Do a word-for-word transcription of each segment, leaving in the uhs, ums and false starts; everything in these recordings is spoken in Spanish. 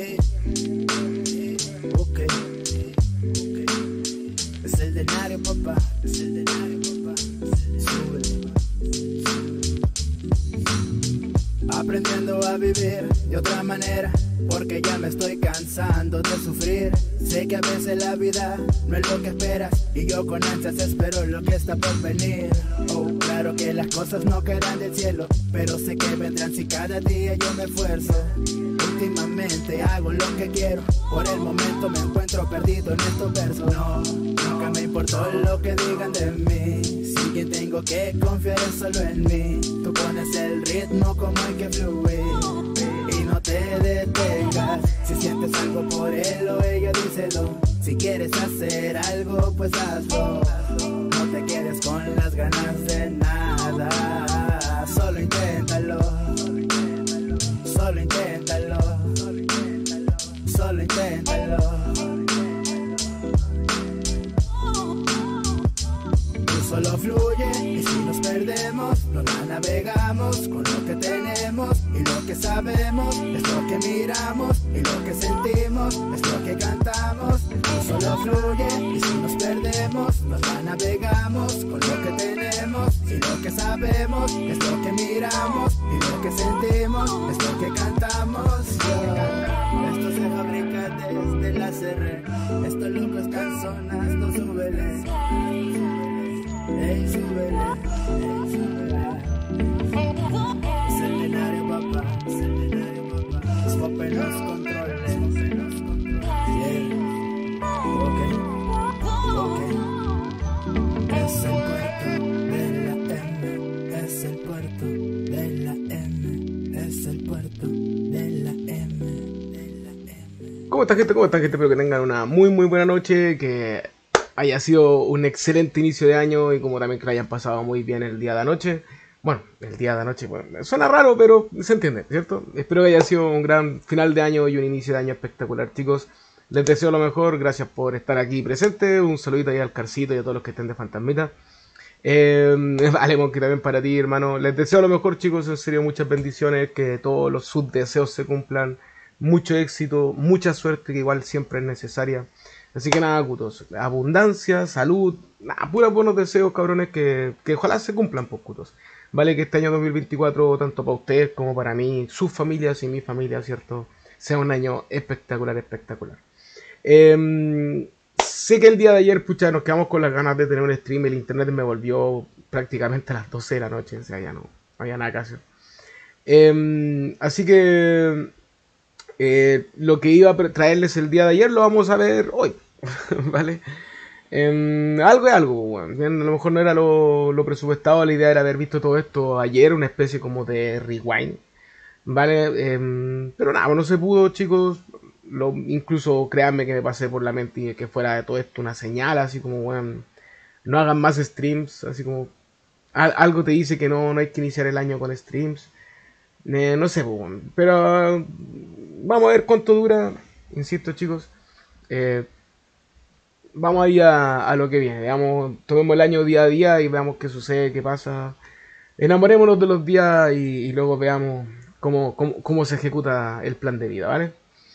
Ok, ok. Es el denario, papá. Es el denario, papá. Súbele. Aprendiendo a vivir de otra manera, porque ya me estoy cansando de sufrir. Sé que a veces la vida no es lo que esperas, y yo con ansias espero lo que está por venir. Oh, claro que las cosas no caerán del cielo, pero sé que vendrán si cada día yo me esfuerzo. Últimamente hago lo que quiero, por el momento me encuentro perdido en estos versos. No, nunca me importó lo que digan de mí, si que tengo que confiar es solo en mí. Tú pones el ritmo como hay que fluir, y no te detengas. Si sientes algo por él o ella, díselo. Si quieres hacer algo, pues hazlo. No te quedes con las ganas de nada, solo inténtalo. Solo inténtalo. Solo inténtalo. Tú solo fluye, y si nos perdemos, nos la navegamos con lo que tenemos y lo que sabemos. Es lo que miramos y lo que sentimos, es lo que cantamos. Tú solo fluye, y si nos perdemos, nos la navegamos con lo que tenemos y lo que sabemos. Es lo que miramos y lo que sentimos, es lo que cantamos. Yo, esto se fabrica desde la C R. Estos locos están sonando, súbele. Ey, súbele, ey, súbele. Es el denario, papá, es el denario, papá. Es pop en los controles, es pop en los controles. Yeah. Ok, ok. Es el puerto de la M, es el puerto de la M, es el puerto de la M, de la M. ¿Cómo está, gente? ¿Cómo está, gente? Espero que tengan una muy muy buena noche, que haya sido un excelente inicio de año, y como también que lo hayan pasado muy bien el día de anoche. Bueno, el día de anoche, bueno, suena raro, pero se entiende, ¿cierto? Espero que haya sido un gran final de año y un inicio de año espectacular, chicos. Les deseo lo mejor, gracias por estar aquí presentes. Un saludito ahí al Carcito y a todos los que estén de Fantasmita. Eh, vale, Monkey, también para ti, hermano. Les deseo lo mejor, chicos, en serio, muchas bendiciones, que todos los sus deseos se cumplan. Mucho éxito, mucha suerte, que igual siempre es necesaria. Así que nada, cutos, abundancia, salud, nada, puros buenos deseos, cabrones, que, que ojalá se cumplan, pues, cutos. Vale, que este año dos mil veinticuatro, tanto para ustedes como para mí, sus familias y mi familia, ¿cierto?, sea un año espectacular, espectacular. Eh, sé que el día de ayer, pucha, nos quedamos con las ganas de tener un stream. El internet me volvió prácticamente a las doce de la noche, o sea, ya no, no había nada que hacer. Eh, así que eh, lo que iba a traerles el día de ayer lo vamos a ver hoy, ¿vale? Eh, algo es algo, bueno. A lo mejor no era lo, lo presupuestado, la idea era haber visto todo esto ayer, una especie como de rewind, ¿vale? Eh, pero nada, no se pudo, chicos. Lo, incluso créanme que me pasé por la mente que fuera de todo esto una señal, así como, bueno, no hagan más streams, así como a, algo te dice que no, no hay que iniciar el año con streams. Eh, no sé, bueno, pero uh, vamos a ver cuánto dura, insisto, chicos. Eh, Vamos ahí a, a lo que viene, veamos, tomemos el año día a día y veamos qué sucede, qué pasa. Enamorémonos de los días y, y luego veamos cómo, cómo, cómo se ejecuta el plan de vida, ¿vale?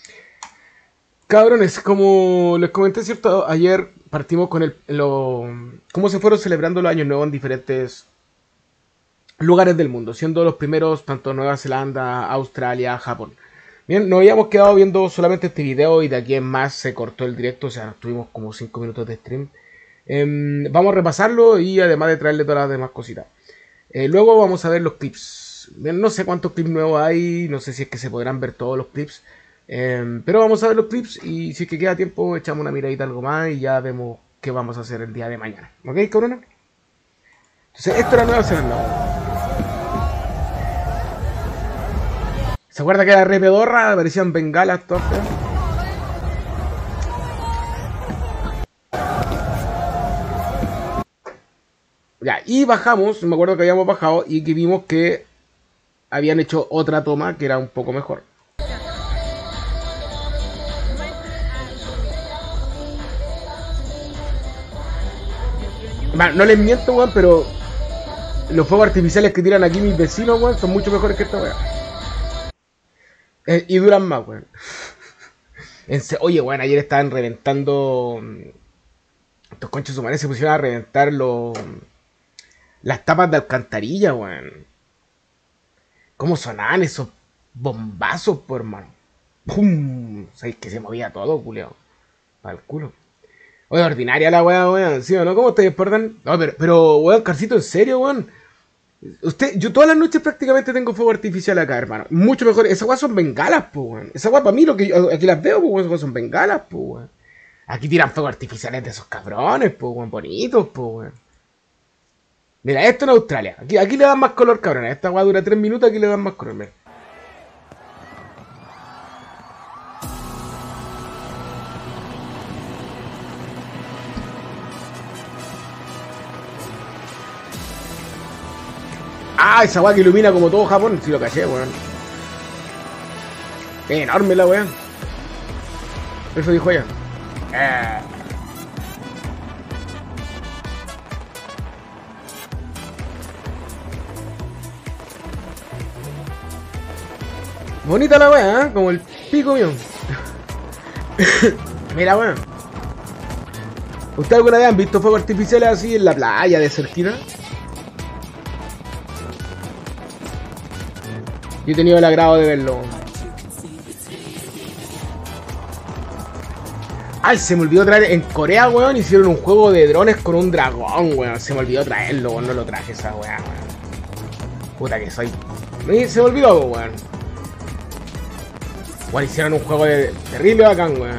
Cabrones, como les comenté, ¿cierto? Ayer partimos con el, lo, cómo se fueron celebrando los años nuevos en diferentes lugares del mundo, siendo los primeros tanto Nueva Zelanda, Australia, Japón. Bien, nos habíamos quedado viendo solamente este video y de aquí en más se cortó el directo, o sea, tuvimos como cinco minutos de stream. Eh, vamos a repasarlo y además de traerle todas las demás cositas. Eh, luego vamos a ver los clips. Bien, no sé cuántos clips nuevos hay, no sé si es que se podrán ver todos los clips. Eh, pero vamos a ver los clips y si es que queda tiempo echamos una miradita algo más y ya vemos qué vamos a hacer el día de mañana. ¿Ok, cabrona? Entonces, esto era Nueva Zelanda. ¿Se acuerda que era re pedorra? Aparecían bengalas, todas feas. Ya, y bajamos, me acuerdo que habíamos bajado y que vimos que habían hecho otra toma que era un poco mejor. No les miento, weón, pero los fuegos artificiales que tiran aquí mis vecinos, weón, son mucho mejores que esta weón. Eh, y duran más, weón. En se- Oye, bueno, ayer estaban reventando. Estos conchos humanos se pusieron a reventar los. Las tapas de alcantarilla, weón. ¿Cómo sonaban esos bombazos, por hermano? ¡Pum! ¿Sabes que se movía todo, culiao? Para el culo. Oye, ordinaria la weá, weón. ¿Sí o no? ¿Cómo ustedes perdón? No, pero, pero, weón, Carcito, ¿en serio, weón? Usted, yo todas las noches prácticamente tengo fuego artificial acá, hermano. Mucho mejor. Esas weas son bengalas, po, weón. Esas weas para mí, lo que yo, aquí las veo, po, weón. Esas weas son bengalas, po, weón. Aquí tiran fuego artificiales de esos cabrones, po, weón. Bonitos, po, weón. Mira, esto en Australia. Aquí, aquí le dan más color, cabrón. Esta wea dura tres minutos, aquí le dan más color, mira. Ah, esa weá que ilumina como todo Japón. Si lo caché, weón. Es enorme la weá. Eso dijo ella. Eh. Bonita la weá, ¿eh? Como el pico mío. Mira, weón. ¿Ustedes alguna vez han visto fuegos artificiales así en la playa de cerquita? Yo he tenido el agrado de verlo. Ay, se me olvidó traer. En Corea, weón, hicieron un juego de drones con un dragón, weón. Se me olvidó traerlo, weón. No lo traje esa weá, weón. Puta que soy. Se me olvidó, weón. Weón, hicieron un juego de terrible bacán, weón.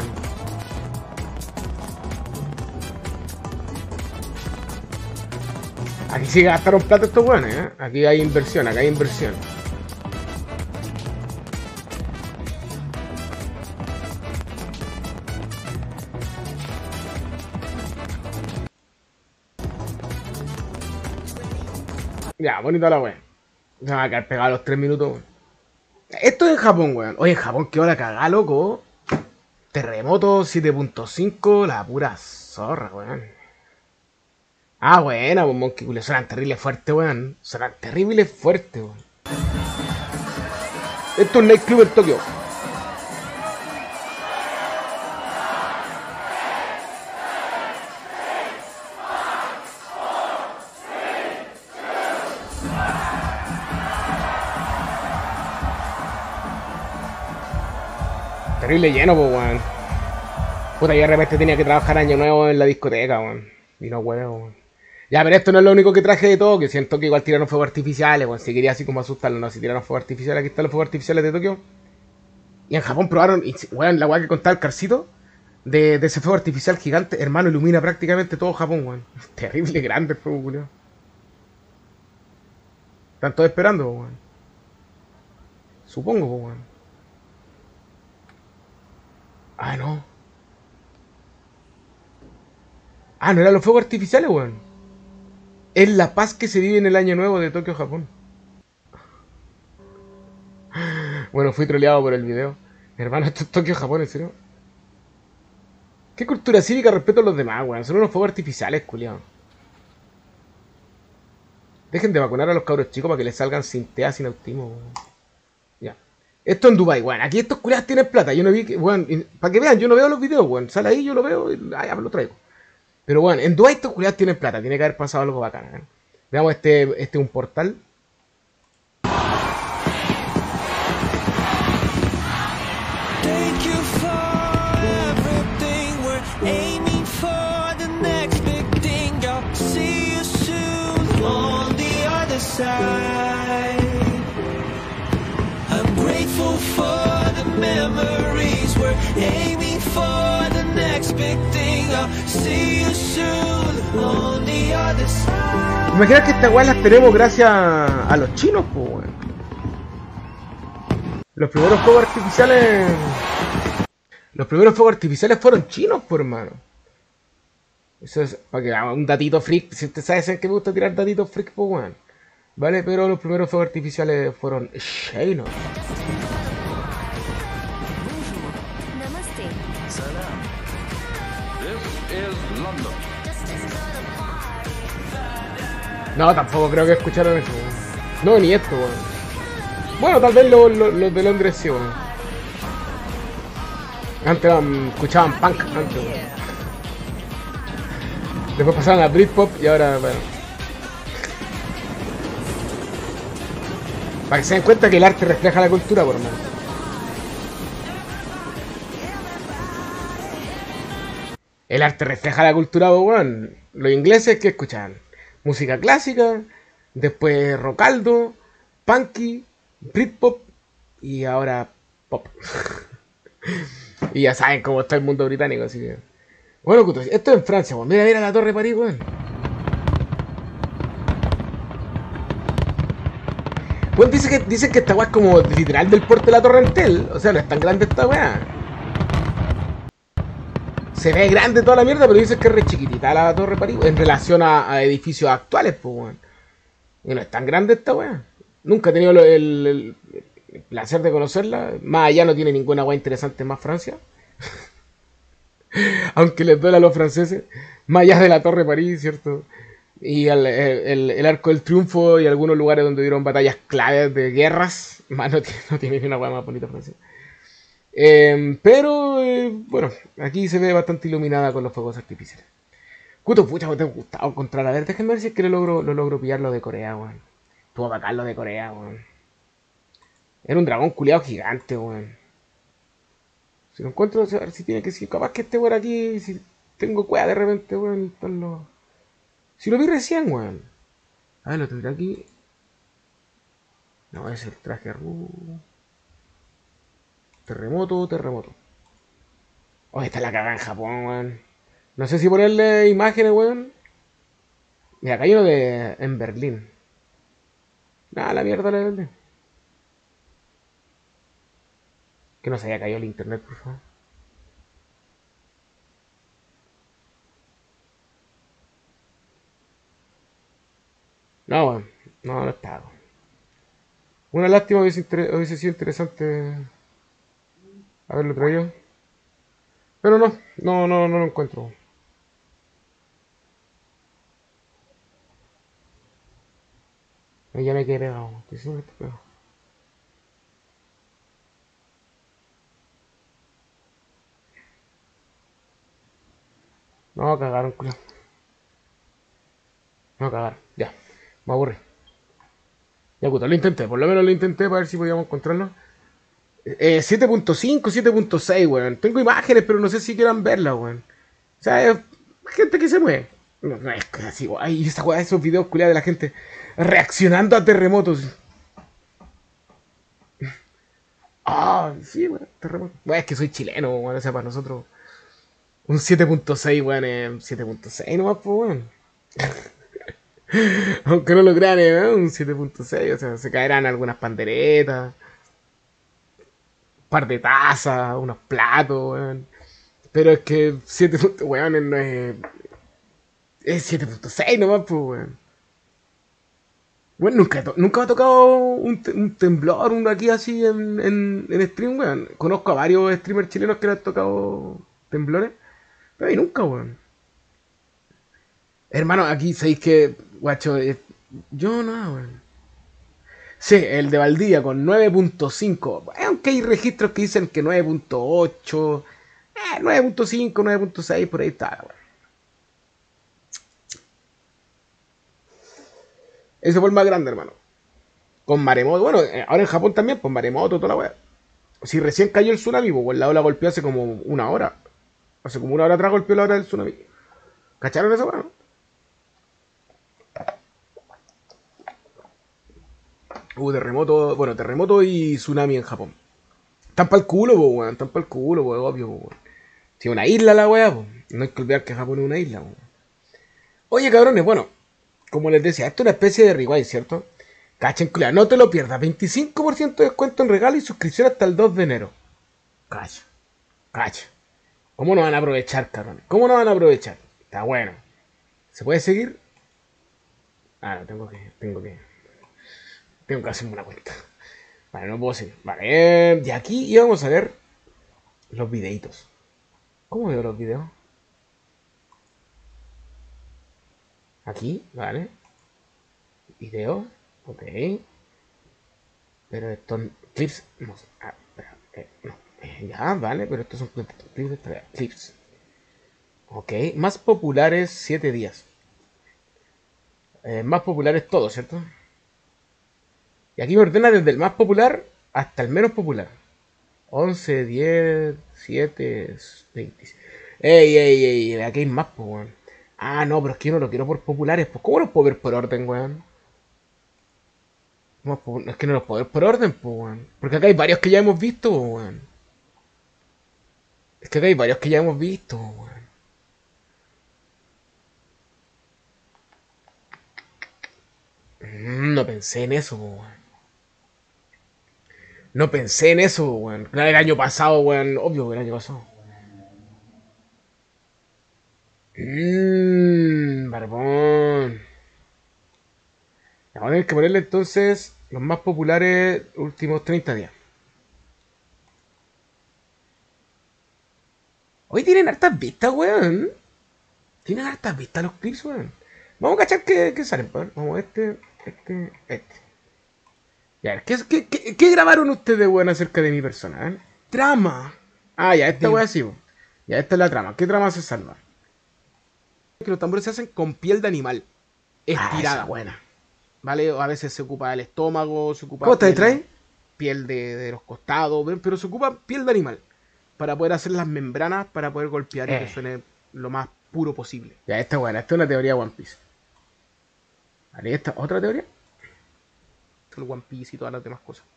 Aquí sí gastaron plata estos weones, eh. Aquí hay inversión, acá hay inversión. Ya, bonita la weón. Se va a quedar pegado a los tres minutos, weón. Esto es en Japón, weón. Oye, en Japón, qué hora cagá, loco. Terremoto siete punto cinco, la pura zorra, weón. Ah, buena, pues, Monkey Cool. Suenan terribles fuertes, weón. Suenan terribles fuertes, weón. Esto es un nightclub en Tokio. Terrible lleno, pues, weón. Puta, yo de repente tenía que trabajar año nuevo en la discoteca, weón. Y no, weón. Ya, pero esto no es lo único que traje de Tokio. Siento que igual tiraron fuegos artificiales, weón. Si quería así como asustarlo, no. Si tiraron fuegos artificiales, aquí están los fuegos artificiales de Tokio. Y en Japón probaron, y, weón, la weá que contaba el Carcito, de, de ese fuego artificial gigante, hermano, ilumina prácticamente todo Japón, weón. Terrible grande el fuego, weón. Están todos esperando, weón. Supongo, weón. Ah, no. Ah, no eran los fuegos artificiales, weón. Es la paz que se vive en el año nuevo de Tokio, Japón. Bueno, fui troleado por el video. Hermano, esto es Tokio, Japón, ¿en serio? ¿Qué cultura cívica respeto a los demás, weón? Son unos fuegos artificiales, culiados. Dejen de vacunar a los cabros chicos para que les salgan sin T E A, sin autismo, weón. Ya. Esto en Dubai, weón. Aquí estos culiados tienen plata. Yo no vi que, weón, para que vean, yo no veo los videos, weón. Sale ahí, yo lo veo y ah, ya me lo traigo. Pero bueno, en Dubai estos culiados tienen plata. Tiene que haber pasado algo bacán, ¿eh? Veamos este, este un portal. Imagina que estas weas las tenemos gracias a los chinos, pues, weón. Los primeros fuegos artificiales. Los primeros fuegos artificiales fueron chinos, por hermano. Eso es para que haga un datito freak. Si usted sabe que me gusta tirar datitos freak, pues, weón. Vale, pero los primeros fuegos artificiales fueron chinos. No, tampoco creo que escucharon eso, weón. No, ni esto, weón. Bueno, tal vez los lo, lo de Londres sí, weón. Antes um, escuchaban punk, antes, weón. Después pasaron a Britpop y ahora, bueno. Para que se den cuenta que el arte refleja la cultura, por lo menos. El arte refleja la cultura, weón. Los ingleses que escuchaban música clásica, después rockaldo, punky, Britpop y ahora pop. Y ya saben cómo está el mundo británico, así que... Bueno, Cuto, esto es en Francia, weón. Mira, mira la Torre de París, weón. Bueno, dice que, dicen que esta weá es como literal del porte de la Torre Entel. O sea, no es tan grande esta weá. Se ve grande toda la mierda, pero dicen que es re chiquitita la Torre de París en relación a, a edificios actuales, pues, weón. Y no es tan grande esta weá. Nunca he tenido el, el, el placer de conocerla. Más allá no tiene ninguna weá interesante más Francia. Aunque les duela a los franceses. Más allá de la Torre de París, ¿cierto? Y el, el, el Arco del Triunfo y algunos lugares donde hubieron batallas claves de guerras. Más no tiene, no tiene ni una hueá más bonita Francia. Eh, pero, eh, bueno, aquí se ve bastante iluminada con los fuegos artificiales. Cuto, pucha, me te ha gustado encontrar. A ver, déjenme ver si es que lo logro, lo logro pillar lo de Corea, weón. Estuvo bacán lo de Corea, weón. Era un dragón culiado gigante, weón. Si lo encuentro, a ver si tiene que ser. Capaz que este weón aquí, si tengo cueva de repente, weón. Los... Si lo vi recién, weón. A ver, lo tendré aquí. No, es el traje ru. Terremoto, terremoto. Oh, está la cagada en Japón, weón. No sé si ponerle imágenes, weón. Mira, acá hay uno de... en Berlín. Nada, la mierda la de Berlín. Que no se haya caído el internet, por favor. No, weón. No, no está. Una lástima, hubiese, inter... hubiese sido interesante haberlo traído. Pero no, no, no, no lo encuentro. Ya me quedé pegado. Estoy siempre pegado. No, cagaron, culo. No, cagaron. Ya. Me aburre. Ya, puta, lo intenté. Por lo menos lo intenté para ver si podíamos encontrarlo. Eh, siete punto cinco, siete punto seis, weón. Tengo imágenes, pero no sé si quieran verlas, weón. O sea, es gente que se mueve. No, no es así, weón. Ay, esa weá, esos videos culiados de la gente reaccionando a terremotos. Ah, sí, weón, terremoto. Weón, es que soy chileno, weón. O sea, para nosotros un siete punto seis, weón, es siete punto seis nomás, pues, weón. Aunque no lo crean, eh, un siete punto seis. O sea, se caerán algunas panderetas, un par de tazas, unos platos, weón. Pero es que siete punto, weón, no es... Es siete punto seis nomás, pues, weón. Bueno, nunca, nunca me ha tocado un, un temblor, uno aquí así en, en, en stream, weón. Conozco a varios streamers chilenos que le han tocado temblores, pero a mí nunca, weón. Hermano, aquí sabéis que, guacho, eh, yo no, weón. Sí, el de Valdivia con nueve punto cinco. Aunque hay registros que dicen que nueve punto ocho, eh, nueve punto cinco, nueve punto seis, por ahí está, weón. Ese fue el más grande, hermano. Con maremoto. Bueno, ahora en Japón también, pues maremoto, toda la weá. Si recién cayó el tsunami, pues la ola golpeó hace como una hora. Hace como una hora atrás golpeó la hora del tsunami. ¿Cacharon esa weá? Hubo terremoto, bueno, terremoto y tsunami en Japón. Están para el culo, pues, weón. Están para el culo, pues, obvio, pues, weón. Si es una isla la weá, pues. No hay que olvidar que Japón es una isla, weón. Oye, cabrones, bueno, como les decía, esto es una especie de rewind, ¿cierto? Cachen, culia, no te lo pierdas. veinticinco por ciento de descuento en regalo y suscripción hasta el dos de enero. Cacha, cacha. ¿Cómo no van a aprovechar, cabrones? ¿Cómo no van a aprovechar? Está bueno. ¿Se puede seguir? Ah, no, tengo que, tengo que, tengo que hacerme una cuenta. Vale, no puedo seguir. Vale, eh, de aquí íbamos a ver los videitos. ¿Cómo veo los videos? Aquí, vale. Video, ok. Pero estos clips, no, ah, espera, eh, no. Eh, ya, vale, pero estos son clips. clips. Ok, más populares siete días. Eh, más populares todos, ¿cierto? Y aquí me ordena desde el más popular hasta el menos popular. once, diez, siete, veinte. Ey, ey, ey, aquí hay más, pues, weón. Ah, no, pero es que yo no lo quiero por populares. Pues, ¿cómo los puedo ver por orden, weón? ¿Cómo po- Es que no los puedo ver por orden, pues, weón. Porque acá hay varios que ya hemos visto, pues, weón. Es que acá hay varios que ya hemos visto, pues, weón. Mm, no pensé en eso, pues, weón. No pensé en eso, weón. Claro, el año pasado, weón. Obvio que el año pasado. Mmm, barbón. Vamos a tener que ponerle entonces los más populares últimos treinta días. Hoy tienen hartas vistas, weón. Tienen hartas vistas los clips, weón. Vamos a cachar que, que salen, weón. Vamos, este, este, este. Ya, ¿qué, qué, qué, qué grabaron ustedes, weón, acerca de mi persona, eh? Trama. Ah, ya, esta De- weá sí, weón. Ya, esta es la trama. ¿Qué trama se salva? Que los tambores se hacen con piel de animal. Ah, esa Estirada. es buena. ¿Vale? A veces se ocupa el estómago, se ¿Cómo ocupa te piel, trae? piel de, de los costados, ¿ven? Pero se ocupa piel de animal para poder hacer las membranas para poder golpear y que Eh. suene lo más puro posible. Ya, esta es buena. Esta es una teoría de One Piece. ¿Vale? ¿Esta otra teoría? El One Piece y todas las demás cosas.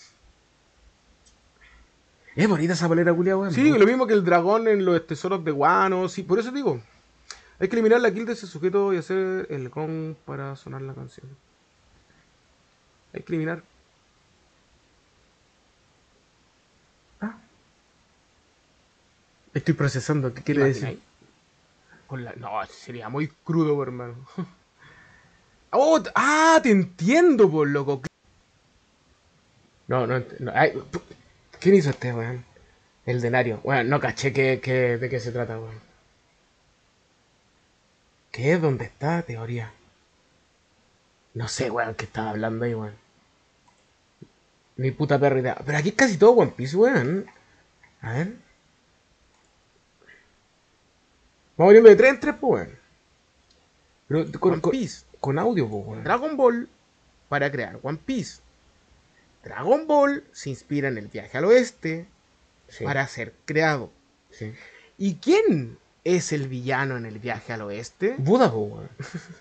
Es bonita esa polera, culia, weón. Sí, lo mismo que el dragón en los tesoros de Guano, sí, por eso digo. Hay que eliminar la kill de ese sujeto y hacer el gong para sonar la canción. Hay que eliminar. Ah. Estoy procesando. ¿Qué ¿Te quiere decir? imagináis? Con la... No, sería muy crudo, hermano. Oh, t- ah, te entiendo, por loco. No, no. no ay, pu- ¿Quién hizo este, weón? El denario. Bueno, no caché que, que- de qué se trata, weón. ¿Qué es? ¿Dónde está? Teoría. No sé, weón, qué estaba hablando ahí, weón. Ni puta perra idea. Pero aquí es casi todo One Piece, weón. A ver. Vamos viendo de tres en tres, pues, weón. Pero con, One con, Piece. con audio, pues, weón. Dragon Ball para crear One Piece. Dragon Ball se inspira en el viaje al oeste Sí, para ser creado. sí. ¿Y quién es el villano en el viaje al oeste? Buda, pues, weón.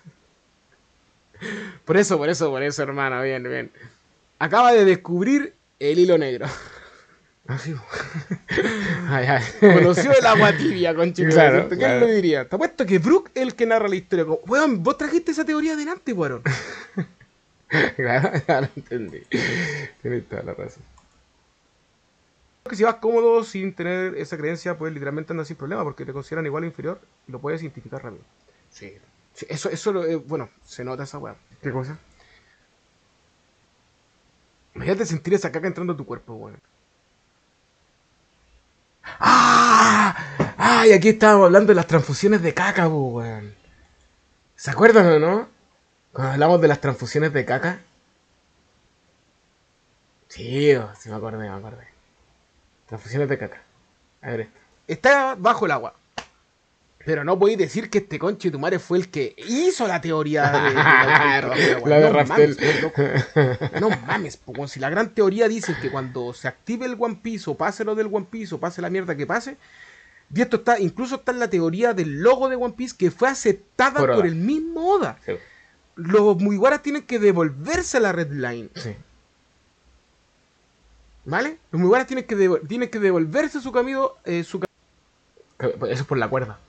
Por eso, por eso, por eso, hermano, bien, bien. Acaba de descubrir el hilo negro. Ah, sí, ay, ay. Conoció el agua tibia, conchito. Claro, ¿Quién claro. lo diría? Te apuesto que Brook es el que narra la historia. Como, weón, vos trajiste esa teoría adelante, weón. Claro, ya lo entendí. Tienes toda la razón. Que si vas cómodo sin tener esa creencia, pues literalmente andas sin problema porque te consideran igual o inferior y lo puedes identificar rápido. Sí. Sí, eso, eso, lo- eh, bueno, se nota esa weá. ¿Qué cosa? Imagínate sentir esa caca entrando a tu cuerpo, weón. ¡Ah! ¡Ah! Y aquí estábamos hablando de las transfusiones de caca, pues, weón. ¿Se acuerdan o no? Cuando hablamos de las transfusiones de caca. Sí, oh, sí me acordé, me acordé. Transfusiones de caca. A ver esto. Está bajo el agua. Pero no podéis decir que este conche de tu madre fue el que hizo la teoría de, de la, La de no Raftel. mames, pues, loco. No mames, pues, weón, si la gran teoría dice que cuando se active el One Piece o pase lo del One Piece o pase la mierda que pase, y esto está, incluso está en la teoría del logo de One Piece que fue aceptada Por por, Oda. el mismo Oda. Sí. Los Mugiwaras tienen que devolverse a la Red Line. Sí. ¿Vale? Los Mugiwaras tienen que, devol- tienen que devolverse su camino. Eh, su Eso es por la cuerda.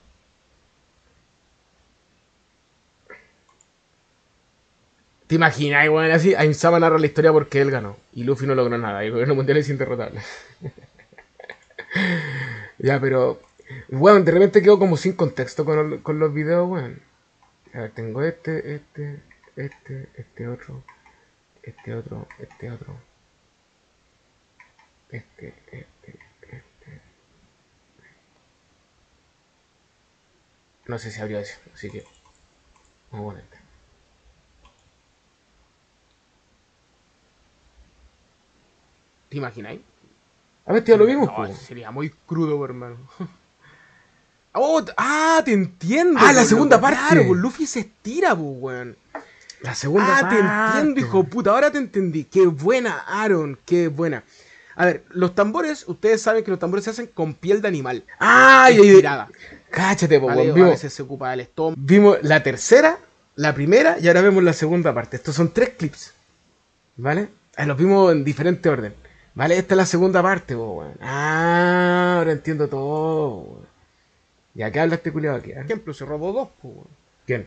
¿Te imaginas, weón? Así, Ainsama narra la historia porque él ganó. Y Luffy no logró nada. Y el gobierno mundial es inderrotable. Ya, pero. Weón, de repente quedo como sin contexto con, con los videos, weón. A ver, tengo este, este, este, este otro, este otro, este otro. Este, este, este. No sé si abrió ese, así que. Vamos a poner este. ¿Te imagináis? A ver, ya lo vimos, No, pues. sería muy crudo, pues, hermano. Oh, ah, te entiendo. Ah, la pues, segunda loco. parte. Claro, pues Luffy se estira, pues, weón. La segunda Ah, parte. te entiendo, hijo de puta. Ahora te entendí. Qué buena, Aaron. Qué buena. A ver, los tambores, ustedes saben que los tambores se hacen con piel de animal. ¡Ay! Estirada. Cáchate, po, ¿Vale? weón. O a Vimos, veces se ocupa del estómago. vimos la tercera, la primera y ahora vemos la segunda parte. Estos son tres clips. ¿Vale? Ah, los vimos en diferente orden. ¿Vale? Esta es la segunda parte, po, weón. Ah, ahora entiendo todo, weón. ¿Y a qué habla este culiado aquí? Por ¿Eh? ejemplo, se robó dos, pues, weón. ¿Quién?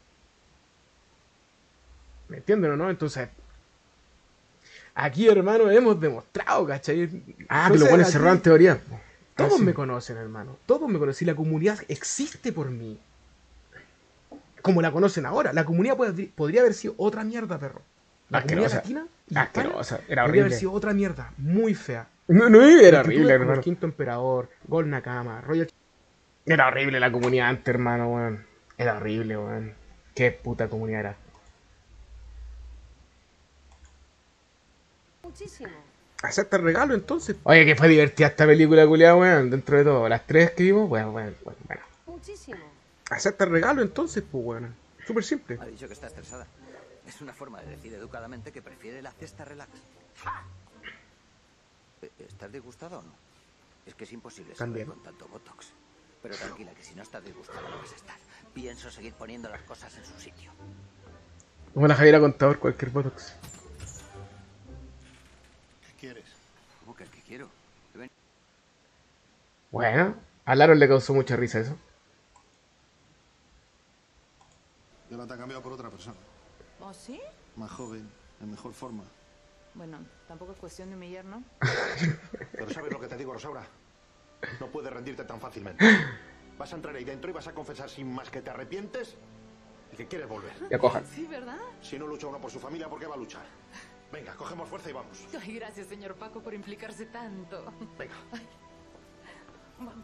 ¿Me entienden o no? Entonces, aquí, hermano, hemos demostrado, ¿cachai? Ah, que Entonces, los buenos aquí cerraron teoría. Todos Ah, sí. me conocen, hermano. Todos me conocen. Y la comunidad existe por mí. Como la conocen ahora. La comunidad puede- podría haber sido otra mierda, perro. La comunidad Asquerosa. latina y hispana Asquerosa. Era podría haber horrible. sido otra mierda. Muy fea. No, no, era Los horrible, youtubers como hermano. el Quinto Emperador, Gol Nakama, Royal... Era horrible la comunidad antes, hermano, weón. Era horrible, weón. Qué puta comunidad era. Muchísimo. Acepta el regalo, entonces. Oye, que fue divertida esta película, culiada, weón. Dentro de todo. Las tres que vimos, bueno, bueno, bueno. bueno. Muchísimo. Acepta el regalo, entonces, pues, bueno. Súper simple. Ha dicho que está estresada. Es una forma de decir educadamente que prefiere la cesta relax. Eh, ¿Estás disgustado o no? Es que es imposible saber También. con tanto botox. Pero tranquila, que si no estás disgustado no vas a estar. Pienso seguir poniendo las cosas en su sitio. Como la Javiera Contador, cualquier botox. ¿Qué quieres? ¿Cómo que qué quiero? Ven. Bueno, a Laron le causó mucha risa eso. Yo la te ha cambiado por otra persona. ¿Oh, sí? Más joven, en mejor forma. Bueno, tampoco es cuestión de humillar, ¿no? Pero ¿sabes lo que te digo, Rosaura? No puedes rendirte tan fácilmente. Vas a entrar ahí dentro y vas a confesar sin más que te arrepientes y que quieres volver. Ya cojan. Sí, ¿verdad? Si no lucha uno por su familia, ¿por qué va a luchar? Venga, cogemos fuerza y vamos. Ay, gracias, señor Paco, por implicarse tanto. Venga. Vamos.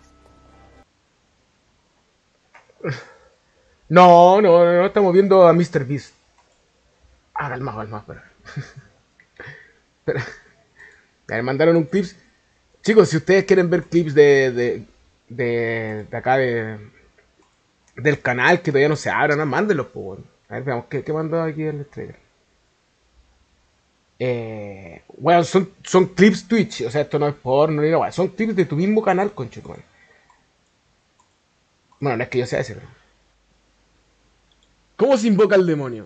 No, no, no, no, estamos viendo a míster Beast. Ah, calma, calma, espera. Espera. Me mandaron un clip. Chicos, si ustedes quieren ver clips de, de, de, de acá, de, del canal que todavía no se abran, ¿no? Mándenlos, pues, bueno. A ver, veamos, ¿qué, qué mandó aquí el trailer? Eh, bueno, son, son clips Twitch, o sea, esto no es porno ni nada, son clips de tu mismo canal, conchetumare. Bueno, no es que yo sea ese, pero... ¿Cómo se invoca al demonio?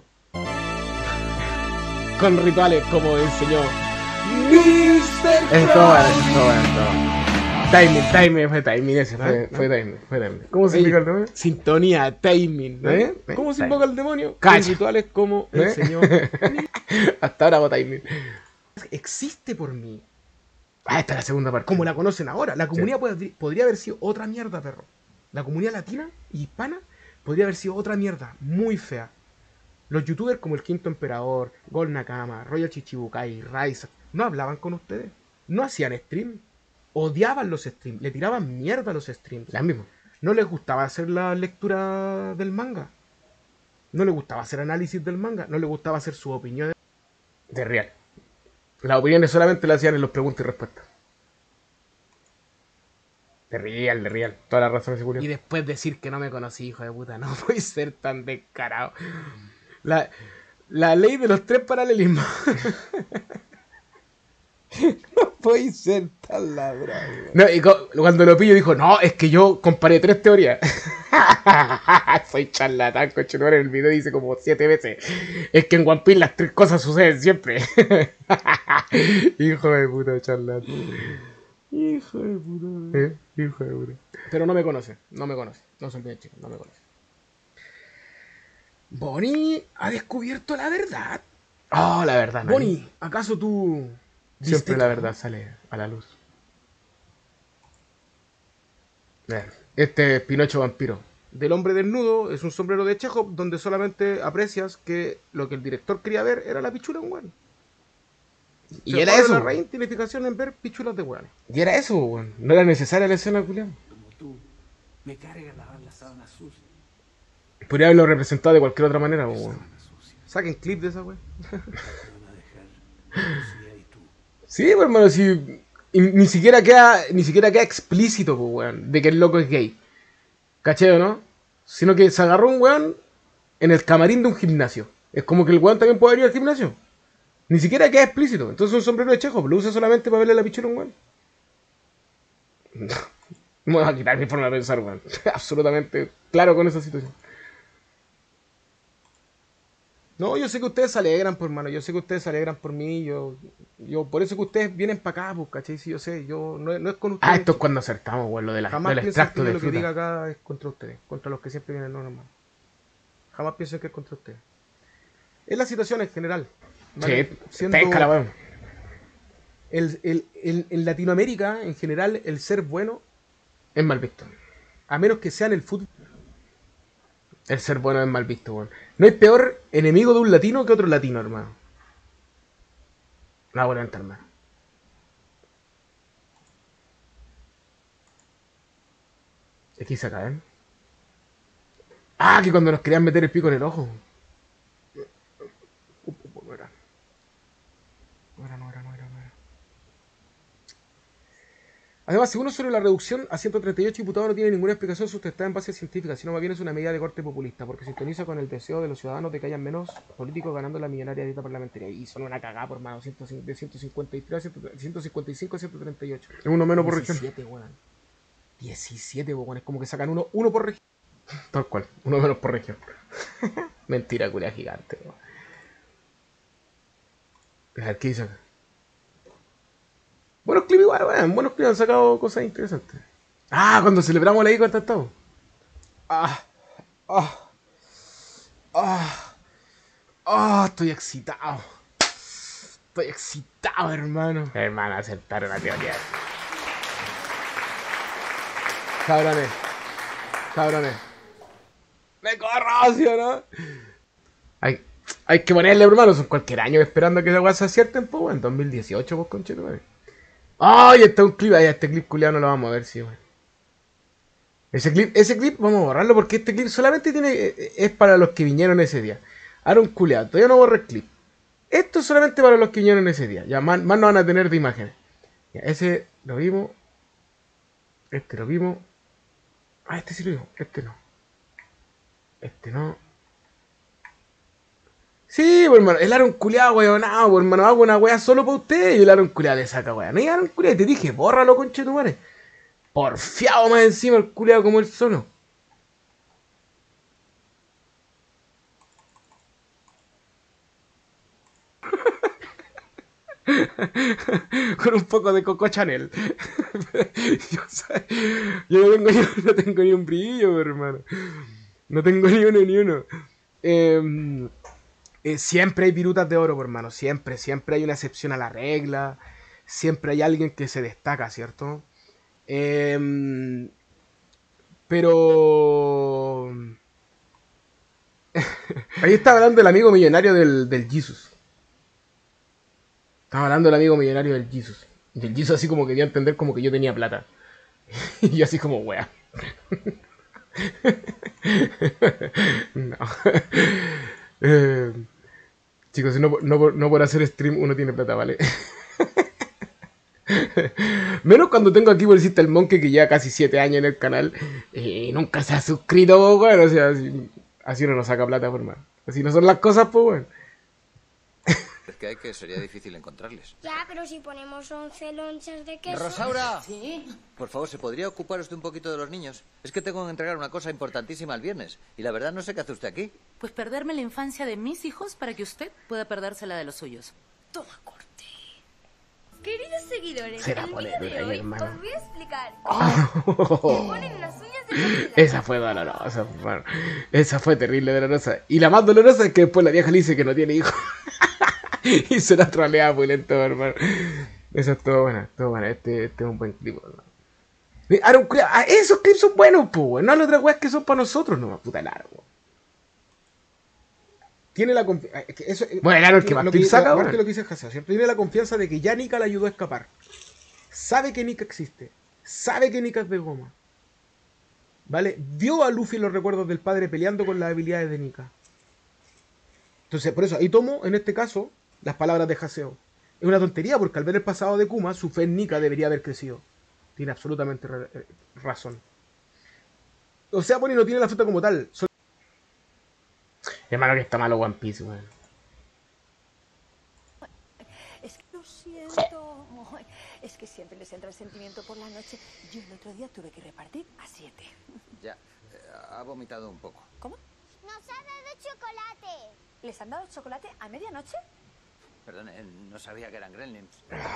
Con rituales como enseñó míster Esto bueno, esto bueno, esto bueno. Timing, timing, fue timing ese, fue, fue timing, fue timing. ¿Cómo se Ey, explica el demonio? Sintonía, timing, ¿no? ¿Eh? ¿Cómo se Timing. invoca al demonio? Cacha. Con rituales como ¿Eh? enseñó. Hasta ahora hago timing. Existe por mí. Ah, esta es la segunda parte. Como la conocen ahora. La comunidad puede- podría haber sido otra mierda, perro. La comunidad latina y hispana podría haber sido otra mierda, muy fea. Los youtubers como el Quinto Emperador, Gol Nakama, Royal Chichibukai, Rise, no hablaban con ustedes. No hacían stream. Odiaban los streams. Le tiraban mierda a los streams. La misma. No les gustaba hacer la lectura del manga. No les gustaba hacer análisis del manga. No les gustaba hacer su opinión. De real. Las opiniones solamente las hacían en los preguntas y respuestas. De real, de real. Todas las razones se Y después decir que no me conocí, hijo de puta. No puede ser tan descarado. La, la ley de los tres paralelismos. No puede ser tan labrado. No, y co- cuando lo pillo dijo, no, es que yo comparé tres teorías. Soy charlatán, coche, en el video dice como siete veces. Es que en One Piece las tres cosas suceden siempre. Hijo de puta, charlatán. Hijo de puta. ¿Eh? Hijo de puta. Pero no me conoce, no me conoce. No son bien chicos, no me conoce. Bonnie ha descubierto la verdad. Oh, la verdad, Nani. Bonnie, ¿acaso tú... Siempre viste la todo? verdad sale a la luz. Vean, este es Pinocho vampiro. Del hombre desnudo es un sombrero de Chekhov donde solamente aprecias que lo que el director quería ver era la pichula de un weón. Y Se era ahorra eso. la reidentificación en ver pichulas de weón. Y era eso, weón. No era necesaria la escena, Julián. Como tú, me carga lavar las sábanas sucias. Podría haberlo representado de cualquier otra manera, weón. Sábanas sucias. Saquen clip de esa weón. Te van a dejar Lucía y tú. Sí, pues, hermano, sí. Y ni siquiera queda, ni siquiera queda explícito, pues, weón, de que el loco es gay. ¿Caché o no? Sino que se agarró un weón en el camarín de un gimnasio. Es como que el weón también puede venir al gimnasio. Ni siquiera queda explícito. Entonces un sombrero de Chekhov lo usa solamente para verle la pichula a un weón. No me voy a quitar mi forma de pensar, weón. Absolutamente claro con esa situación. No, yo sé que ustedes se alegran, por hermano. Yo sé que ustedes se alegran por mí. Yo, yo por eso que ustedes vienen para acá, pues, ¿cachai? Sí, yo sé. Yo, no, no es con ustedes. Ah, esto es cuando acertamos, weón. Lo de la, Jamás del extracto de fruta. Lo que diga acá es contra ustedes. Contra los que siempre vienen, no, hermano. Jamás piensen que es contra ustedes. Es la situación en general. ¿Vale? Sí, siendo pesca, weón. El, el, el, en Latinoamérica, en general, el ser bueno es mal visto. A menos que sea en el fútbol. El ser bueno es mal visto, weón. No hay peor enemigo de un latino que otro latino, hermano. No, bueno, hermano. Aquí se caen. Ah, que cuando nos querían meter el pico en el ojo. Uh, uh, no era. No era, no era, no era, no era. Además, según sobre la reducción a ciento treinta y ocho diputados no tiene ninguna explicación sustentada en base científica, sino más bien es una medida de corte populista, porque sintoniza con el deseo de los ciudadanos de que hayan menos políticos ganando la millonaria dieta parlamentaria. Y son una cagada, por mano, de ciento cincuenta y tres a ciento cincuenta y cinco a ciento treinta y ocho. Es uno menos por región. diecisiete, weón. diecisiete, weón. Es como que sacan uno, uno por región. Tal cual, uno menos por región. Mentira, culia gigante, weón. A ver, ¿qué dice acá? Buenos clips igual, weón. Buenos clips han sacado cosas interesantes. Ah, cuando celebramos la I C O en Tantado. Ah, ah, ah, ah, estoy excitado. Estoy excitado, hermano. Hermano, aceptaron la teoría. Cabrones. Cabrones. Me corro, ¿sí o no? Hay, hay que ponerle, hermano. Son cualquier año esperando que esa weá se acierten, pues, en dos mil dieciocho, pues, conchetumare. ¡Ay! Está un clip. Ahí, este clip culiado no lo vamos a ver, sí, weón. Ese clip, ese clip vamos a borrarlo porque este clip solamente tiene es para los que vinieron ese día. Ahora un culiado. Todavía no borré el clip. Esto es solamente para los que vinieron ese día. Ya más, más no van a tener de imágenes. Ya, ese lo vimos. Este lo vimos. Ah, este sí lo vimos. Este no. Este no. Sí, pues, hermano, el Aaron culiado, weón, no, pues, hermano, hago una weá solo para usted y el Aaron culiado le saca weá. No, y Aaron culiado, te dije, bórralo, conchetumare. Porfiado más encima el culiado como el solo. Con un poco de Coco Chanel. yo, yo no, tengo, yo no tengo ni un brillo, hermano. No tengo ni uno ni uno. Eh... Eh, siempre hay virutas de oro, por hermano. Siempre, siempre hay una excepción a la regla. Siempre hay alguien que se destaca, ¿cierto? Eh, pero... Ahí estaba hablando el amigo millonario del, del Jesus. Estaba hablando el amigo millonario del Jesus. Y el Jesus así como que dio a entender como que yo tenía plata. Y yo así como, wea. No. Eh... Chicos, no, no, no por hacer stream uno tiene plata, ¿vale? Menos cuando tengo aquí por decirte el Monkey que lleva casi siete años en el canal y nunca se ha suscrito, bueno, o sea, así, así uno no saca plata, por más. Así no son las cosas, pues, bueno. Es que hay que sería difícil encontrarles. Ya, pero si ponemos once lonchas de queso... ¡Rosaura! ¿Sí? Por favor, ¿se podría ocupar usted un poquito de los niños? Es que tengo que entregar una cosa importantísima el viernes. Y la verdad no sé qué hace usted aquí. Pues perderme la infancia de mis hijos para que usted pueda perdérsela de los suyos. Toma, corte. Queridos seguidores, Será el poner vídeo de ahí, hoy hermano. os voy a explicar Oh. cómo ponen unas uñas de porcelana. Esa fue dolorosa, hermano. Esa fue terrible dolorosa. Y la más dolorosa es que después la vieja le dice que no tiene hijos. Y se la trolea muy lento, hermano. Eso es todo bueno, todo bueno. Este, este es un buen clip, hermano. Aaron, ah, esos clips son buenos, pues, no las otras weas que son para nosotros, no, puta largo. Tiene la confianza. Bueno, claro, el que más clips saca, aparte lo que dice Haseo, siempre tiene la confianza de que ya Nika le ayudó a escapar. Sabe que Nika existe. Sabe que Nika es de goma. ¿Vale? Vio a Luffy los recuerdos del padre peleando con las habilidades de Nika. Entonces, por eso, ahí tomo, en este caso, las palabras de Haseo. Es una tontería porque al ver el pasado de Kuma, su fe en Nika debería haber crecido. Tiene absolutamente ra- eh, razón. O sea, Bonnie no tiene la fruta como tal. Solo... Hermano, que está malo One Piece, weón. Es que lo siento. Es que siempre les entra el sentimiento por la noche. Yo el otro día tuve que repartir a siete. Ya, eh, ha vomitado un poco. ¿Cómo? Nos ha dado chocolate. ¿Les han dado chocolate a medianoche? Perdón, eh, no sabía que eran gremlins.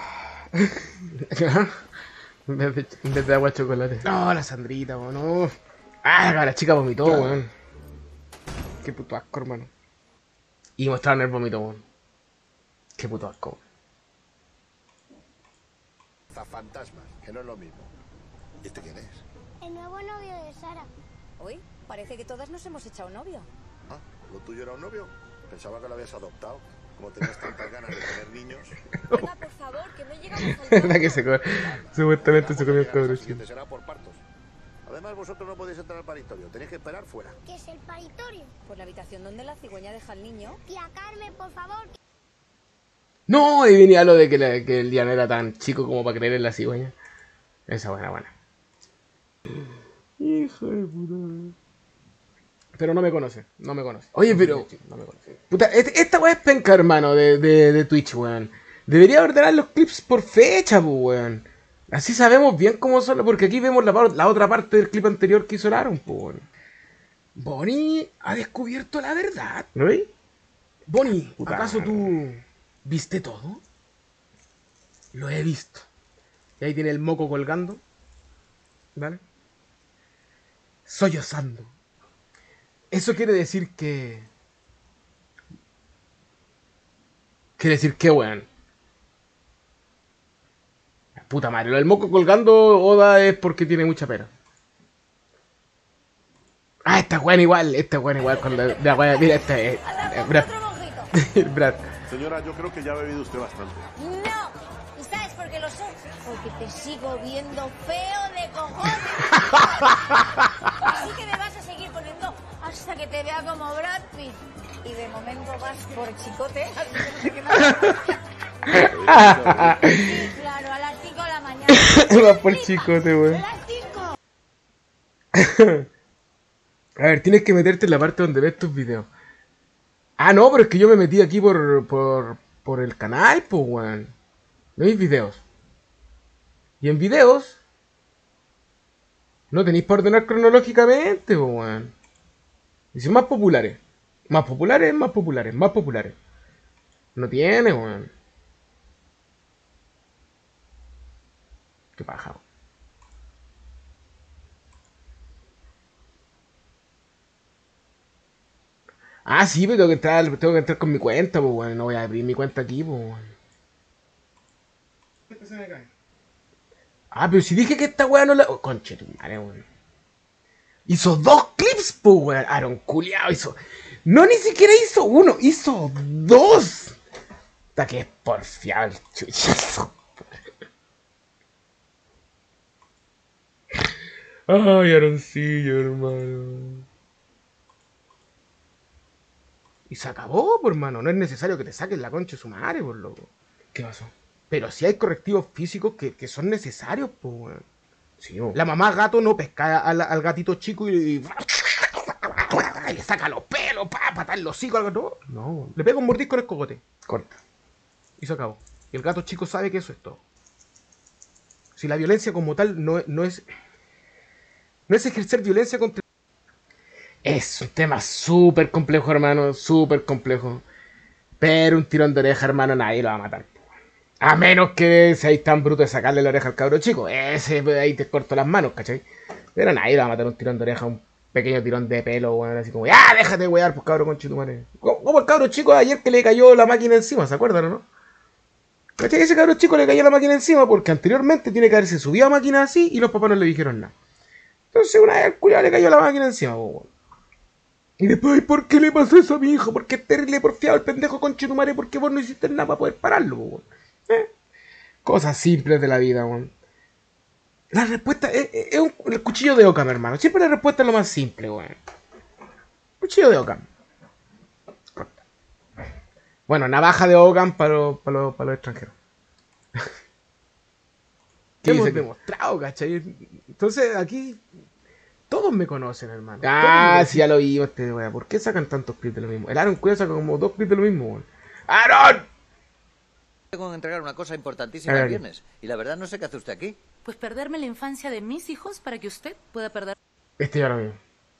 en, vez de, en vez de agua chocolate. No, la Sandrita, weón. No. Ah, la chica vomitó, weón. Qué puto asco, hermano. Y mostraron el vómito, weón. Qué puto asco. Fantasmas, que no es lo mismo. ¿Y este quién es? El nuevo novio de Sara. Uy, parece que todas nos hemos echado novio. Ah, ¿lo tuyo era un novio? Pensaba que lo habías adoptado. Como tenías tantas ganas de tener niños. Venga, por favor, que no llegamos al Es verdad que se come. Supuestamente se comió el cabrón. Te será por partos. Además, vosotros no podéis entrar al paritorio. Tenéis que esperar fuera. ¿Qué es el paritorio? Pues la habitación donde la cigüeña deja al niño. Tía Carmen, por favor. No, y venía lo de que, la- que el día no era tan chico como para creer en la cigüeña. Esa buena, buena. Hijo de puta. Pero no me conoce, no me conoce. Oye, pero. No me conoce. Puta, este- esta weá es penca, hermano, de, de, de Twitch, weón. Debería ordenar los clips por fecha, pues, weón. Así sabemos bien cómo son, porque aquí vemos la, par- la otra parte del clip anterior que hizo el Aaron, pues, weón. Bonnie ha descubierto la verdad. ¿No veis? Bonnie, Puta ¿acaso madre. tú viste todo? Lo he visto. Y ahí tiene el moco colgando. ¿Vale? Sollozando. Eso quiere decir que... Quiere decir que, weón. La puta madre. Lo del moco colgando, Oda, es porque tiene mucha pena. Ah, esta weón igual. Esta weón igual. Cuando la weón... Mira, esta es... eh, Brad. Brad. Señora, yo creo que ya ha bebido usted bastante. No. ¿Y sabes por qué lo sé? Porque te sigo viendo feo de cojones. Así que me vas a seguir poniendo hasta que te vea como Brad Pitt. Y de momento vas por chicote. Así que no sé qué nada. Sí, claro, a las cinco de la mañana. Va por chicote, A weón. las cinco. A ver, tienes que meterte en la parte donde ves tus videos. Ah, no, pero es que yo me metí aquí por, por, por el canal, pues, weón. No mis videos. Y en videos no tenéis para ordenar cronológicamente, pues, weón. Dice más populares. Más populares, más populares, más populares. No tiene, weón. Qué paja, weón. Ah, sí, pero tengo que entrar, tengo que entrar con mi cuenta, pues, weón. No voy a abrir mi cuenta aquí, pues, weón. Ah, pero si dije que esta weá no la... Oh, conche tu madre, weón. Hizo dos clips, pues, weón. Aaron culiao hizo... No, ni siquiera hizo uno, hizo dos. Hasta que es porfiado el chuchazo. Ay, Aaroncillo, hermano. Y se acabó, por hermano. No es necesario que te saquen la concha de su madre, por loco. ¿Qué pasó? Pero si hay correctivos físicos que, que son necesarios, pues, weón. Sí, weón. La mamá gato no pesca al, al gatito chico y, y, y le saca los pelos, pa, patar los hocico al gato. No, weón. Le pega un mordisco en el cogote. Corta. Y se acabó. Y el gato chico sabe que eso es todo. Si la violencia como tal no, no es... No es ejercer violencia contra... Es un tema súper complejo, hermano, súper complejo. Pero un tirón de oreja, hermano, nadie lo va a matar. A menos que seáis tan bruto de sacarle la oreja al cabro chico. Ese, ahí te corto las manos, ¿cachai? Pero nadie lo va a matar un tirón de oreja, un pequeño tirón de pelo, weón, así como, ¡ah, déjate wear, pues cabro conchetumare! Como el cabro chico ayer que le cayó la máquina encima, ¿se acuerdan o no? ¿Cachai? Ese cabro chico le cayó la máquina encima porque anteriormente tiene que haberse subido a máquina así y los papás no le dijeron nada. Entonces una vez al culiao le cayó la máquina encima, weón. Y después, ¿y por qué le pasó eso a mi hijo? ¿Por qué es terrible porfiado el pendejo conchetumare? ¿Por qué vos no hiciste nada para poder pararlo, weón? ¿Eh? Cosas simples de la vida, weón. La respuesta es, es, es un, el cuchillo de Ockham, hermano. Siempre la respuesta es lo más simple, weón. Cuchillo de Ockham. Bueno, navaja de Ockham para, los- para, los- para los extranjeros. ¿Qué hemos dice que- demostrado, cachai? Entonces aquí todos me conocen, hermano. Ah, Todos me sí, ya lo vimos, este wea. ¿Por qué sacan tantos clips de lo mismo? El Aaron Cueva saca como dos clips de lo mismo, weón. ¡Aaron! Tengo que entregar una cosa importantísima A ver. el viernes. Y la verdad no sé qué hace usted aquí. Pues perderme la infancia de mis hijos para que usted pueda perder. Este ya lo vimos.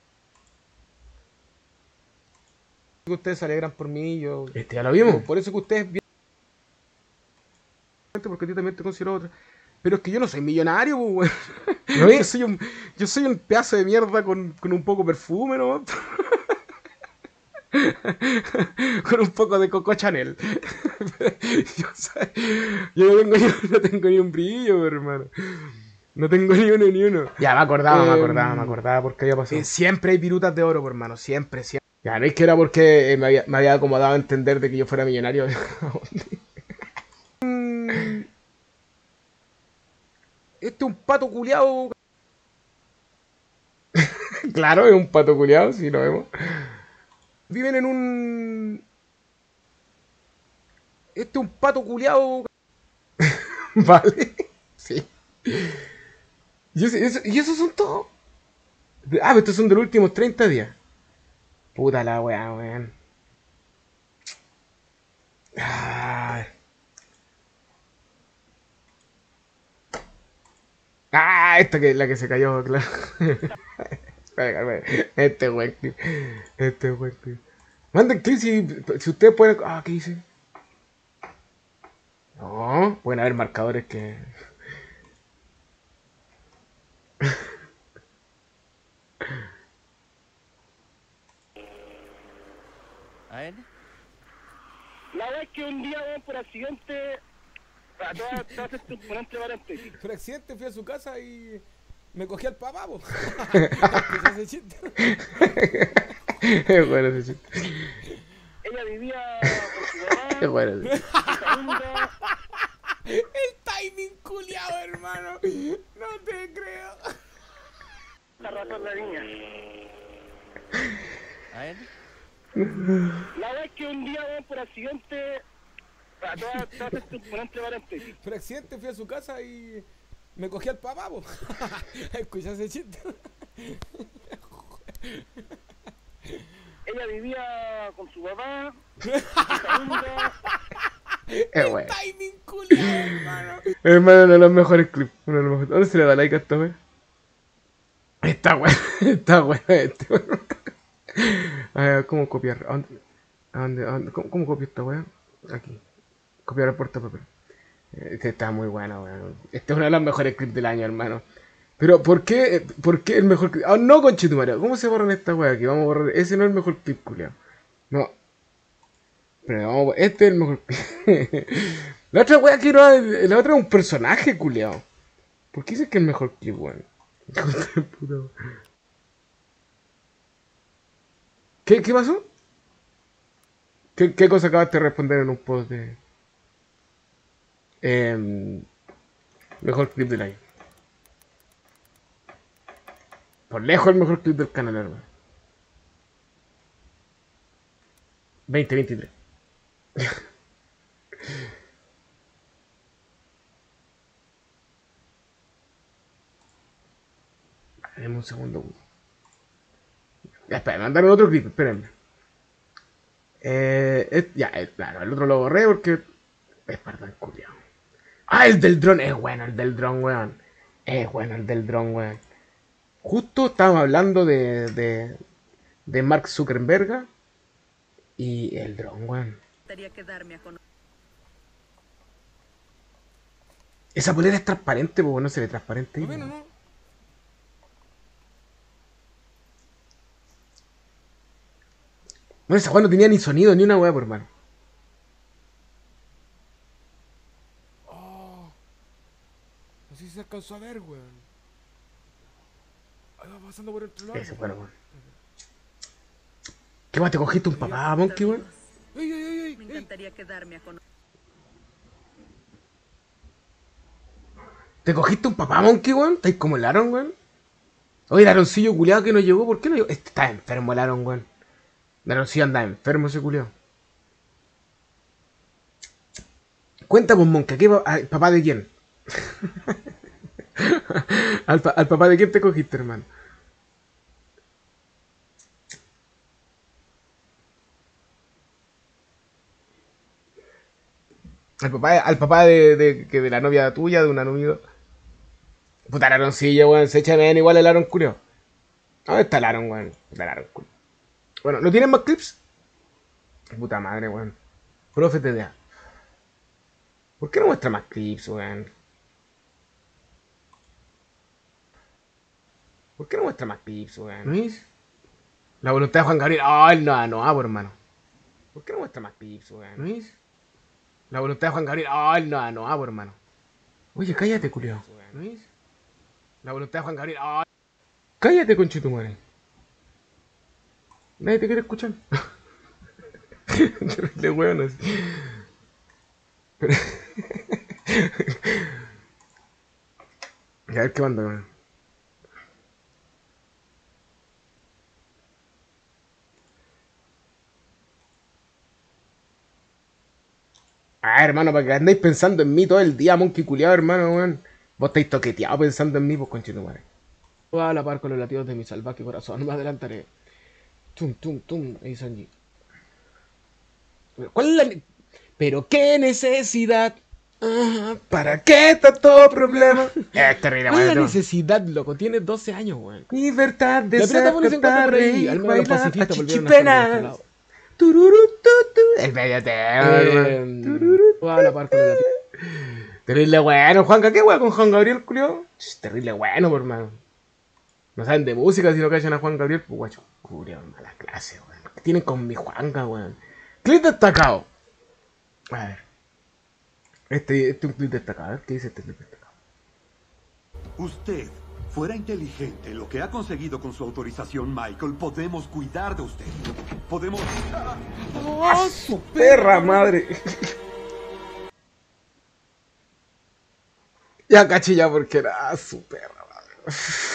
Que ustedes se alegran por mí, yo. Este ya lo vimos. Por eso que ustedes bien. Porque a ti también te considero otra. Pero es que yo no soy millonario, pues, weón. ¿No ves? Yo soy un, yo soy un pedazo de mierda con, con un poco de perfume, ¿no? Con un poco de Coco Chanel. yo, soy- yo no, tengo, ni- no tengo ni un brillo, hermano. No tengo ni uno ni uno. Ya, me acordaba, me Em, acordaba, me acordaba porque había pasado. Eh, siempre hay virutas de oro, pues, hermano. Siempre, siempre. Ya, no es que era porque eh, me, había, me había acomodado a entender de que yo fuera millonario. Este es un pato culiao. Claro, es un pato culiado, si lo vemos. Viven en un. Este es un pato culiao. Vale. Sí. Y, ese- eso- y esos son todos. Ah, pero estos son de los últimos treinta días. Puta la weá, weón. Ay. Ah, esta que la que se cayó, claro. Espera, espera. Este weón clip. Este weón clip. Manden clip si, si ustedes pueden. Ah, ¿qué dice? No, pueden haber marcadores que. ¿A ver? La verdad es que un día, weón, por accidente, a todas todas estas ponente paréntesis. Por accidente fui a su casa y me cogí al papá, po. Pues ese chiste. Es bueno ese chiste. Ella vivía con su mamá, Es bueno ese chiste. su segunda, El timing culiao, hermano. No te creo. la razón la niña. ¿A ver? La verdad es que un día, weón, por accidente, a todas todas estas ponente paréntesis. Por accidente fui a su casa y me cogí al papá, po. Escucha ese chiste. Ella vivía con su papá, su segunda, Es bueno. Timing culiao, hermano. Hermano, uno de los mejores clips. Uno de los mejores. ¿Dónde se le da like a esta wea? Está bueno, está bueno este weón. A ver, ¿cómo copiar? ¿A dónde? ¿A dónde? ¿A dónde? ¿Cómo, cómo copio esta wea? Aquí. Copiar el portapapel. Este está muy bueno, weón. Este es uno de los mejores clips del año, hermano. Pero, ¿por qué? ¿Por qué el mejor clip? Ah, no, conchetumare. ¿Cómo se borran esta wea aquí? Vamos a borrar. Ese no es el mejor clip, culiao. No. Pero vamos a... Este es el mejor clip. La otra wea que no. La otra es un personaje, culiao. ¿Por qué dices que es el mejor clip, weón? Hijo de puta, weón. ¿Qué, ¿Qué pasó? ¿Qué, ¿Qué cosa acabaste de responder en un post de... Em, mejor clip del año? Por lejos el mejor clip del canal, hermano. veinte veintitrés. Dame un segundo. Ya, espera, me mandaron otro clip, espérenme. Eh, es- ya, eh, claro, el otro lo borré porque es para el culiao. Ah, el del dron, es bueno el del dron, weón. Es bueno el del dron, weón. Justo estábamos hablando de, de, de Mark Zuckerberg y el dron, weón. Esa polera es transparente, porque no se ve transparente. ahí, No, no, weón. no. No, esa weón no tenía ni sonido, ni una weá, por hermano. Oh. No sé si se alcanzó a ver, weón. Ahí va pasando por el otro lado. Ese bueno, weón. ¿Qué weón? ¿Te cogiste un papá, Monkey, weón? ¡Ey, ey, ey, ey! Me ey. encantaría quedarme a conocer. ¿Te cogiste un papá, Monkey, weón? ¿Estáis como el Aaron, weón? Oye, el Aaroncillo culiado que no llegó, ¿por qué no llegó? Este está enfermo el Aaron, weón. El Aaroncillo anda enfermo ese culiado. Cuenta, pues, Monca, ¿qué pa- al papá de quién? al, pa- al papá de quién te cogiste, hermano. Al papá, al papá de, de, que de la novia tuya, de un amigo. Puta, el Aaroncillo, weón. Se echa de menos igual el Aaron curio. ¿Dónde está el Aaron, weón? Puta, el Aaron curio. Bueno, ¿no tienen más clips? Puta madre, weón. Profe T D A. ¿Por qué no muestra más clips, weón? ¿Por qué no muestra más clips, weón? ¿No es? La voluntad de Juan Gabriel. Ay, no, no, ah, por hermano. ¿Por qué no muestra más clips, weón? ¿No es? La voluntad de Juan Gabriel. Ay, no, no, ah, por hermano. Oye, cállate, culiao. ¿No es? La voluntad de Juan Gabriel. Ay. Cállate, conchetumare. Nadie te quiere escuchar. Terrible weón así. Pero... A ver qué manda, weón. Ah, hermano, para que andáis pensando en mí todo el día, monkey culiado, hermano, weón. Vos estáis toqueteados pensando en mí, pues, conchetumare. Voy a la par con los latidos de mi salvaje corazón. No me adelantaré. Tum, tum, tum. Ahí Sanji. ¿Cuál es la... ne- Pero qué necesidad. Ah, ¿para qué tanto problema? Es terrible, ¿cuál es la weón. necesidad, loco? Tiene doce años, weón. Libertad de La ser, pirata pone se encuentra por ahí. reír, Al menos los bailar, pacifistas volvieron a achichipenas. estar de nuestro lado. Tururú, tu, tu. El medio tema, hermano. Eh, Tururú. voy a la par con los latidos. Terrible bueno, Juanca, ¿qué weón con Juan Gabriel, culio? Terrible bueno, por hermano. No saben de música si no callan a Juan Gabriel, pues guacho. Culio, mala clase, weón. ¿Qué tienen con mi Juanca, weón? Clip destacado. A ver. Este, este es un clip destacado. A ver, ¿qué dice este clip destacado? Usted fuera inteligente, lo que ha conseguido con su autorización, Michael, podemos cuidar de usted. Podemos... ¡Oh, su perra madre! Ya caché ya porque era su perra madre.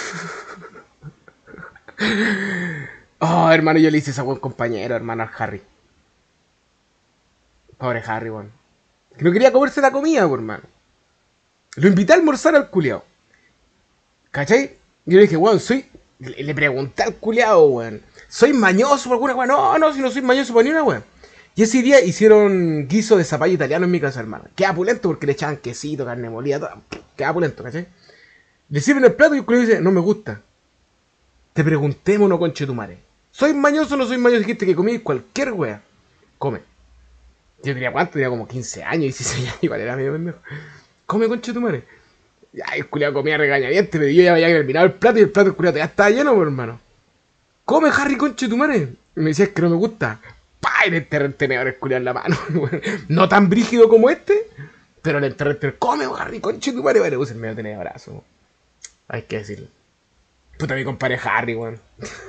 Oh, hermano, yo le hice esa buen compañero, hermano, al Harry. Pobre Harry, weón. Que no quería comerse la comida, por hermano. Lo invité a almorzar al culiao. ¿Cachai? Yo le dije, weón, soy... Le, le pregunté al culiao, weón. ¿Soy mañoso por alguna weón? No, no, si no soy mañoso por ni una weón. Y ese día hicieron guiso de zapallo italiano en mi casa, hermano. Queda pulento porque le echaban quesito, carne molida, todo. Queda pulento, ¿cachai? Le sirven el plato y el culiao dice, no me gusta. Te pregunté, mono conchetumare. ¿Soy mañoso o no soy mañoso? Dijiste que comí cualquier wea. Come. Yo tenía cuánto, tenía como quince años, dieciséis años, igual era medio pendejo. Come, conchetumare. Ya, el culiao comía regañadientes, pero yo ya había terminado el plato y el plato del culiao ya estaba lleno, pues, hermano. Come, Harry, conchetumare. Y me decía, es que no me gusta. ¡Pah! Y le enterré el tenedor el culiao en la mano. No tan brígido como este, pero le enterré el tenedor. Come, Harry, conchetumare. Bueno, puse el medio tenedorazo. Hay que decirlo. Puta, mi compadre Harry, weón.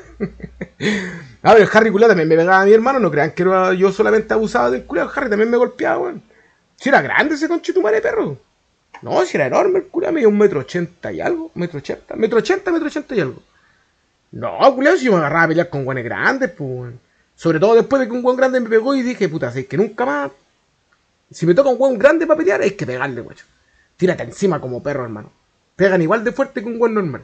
A ver, el Harry culiao también me pegaba a mi hermano. No crean que era yo solamente abusaba del culiao. El Harry también me golpeaba, weón. Si era grande ese conchetumare, perro. No, si era enorme el culiao. Medía un metro ochenta y algo. Metro ochenta. Metro ochenta, metro ochenta y algo. No, culiao, si yo me agarraba a pelear con guanes grandes, pues, weón. Sobre todo después de que un guan grande me pegó y dije, puta, si es que nunca más. Si me toca un guan grande para pelear, hay que pegarle, weón. Tírate encima como perro, hermano. Pegan igual de fuerte que un guan normal.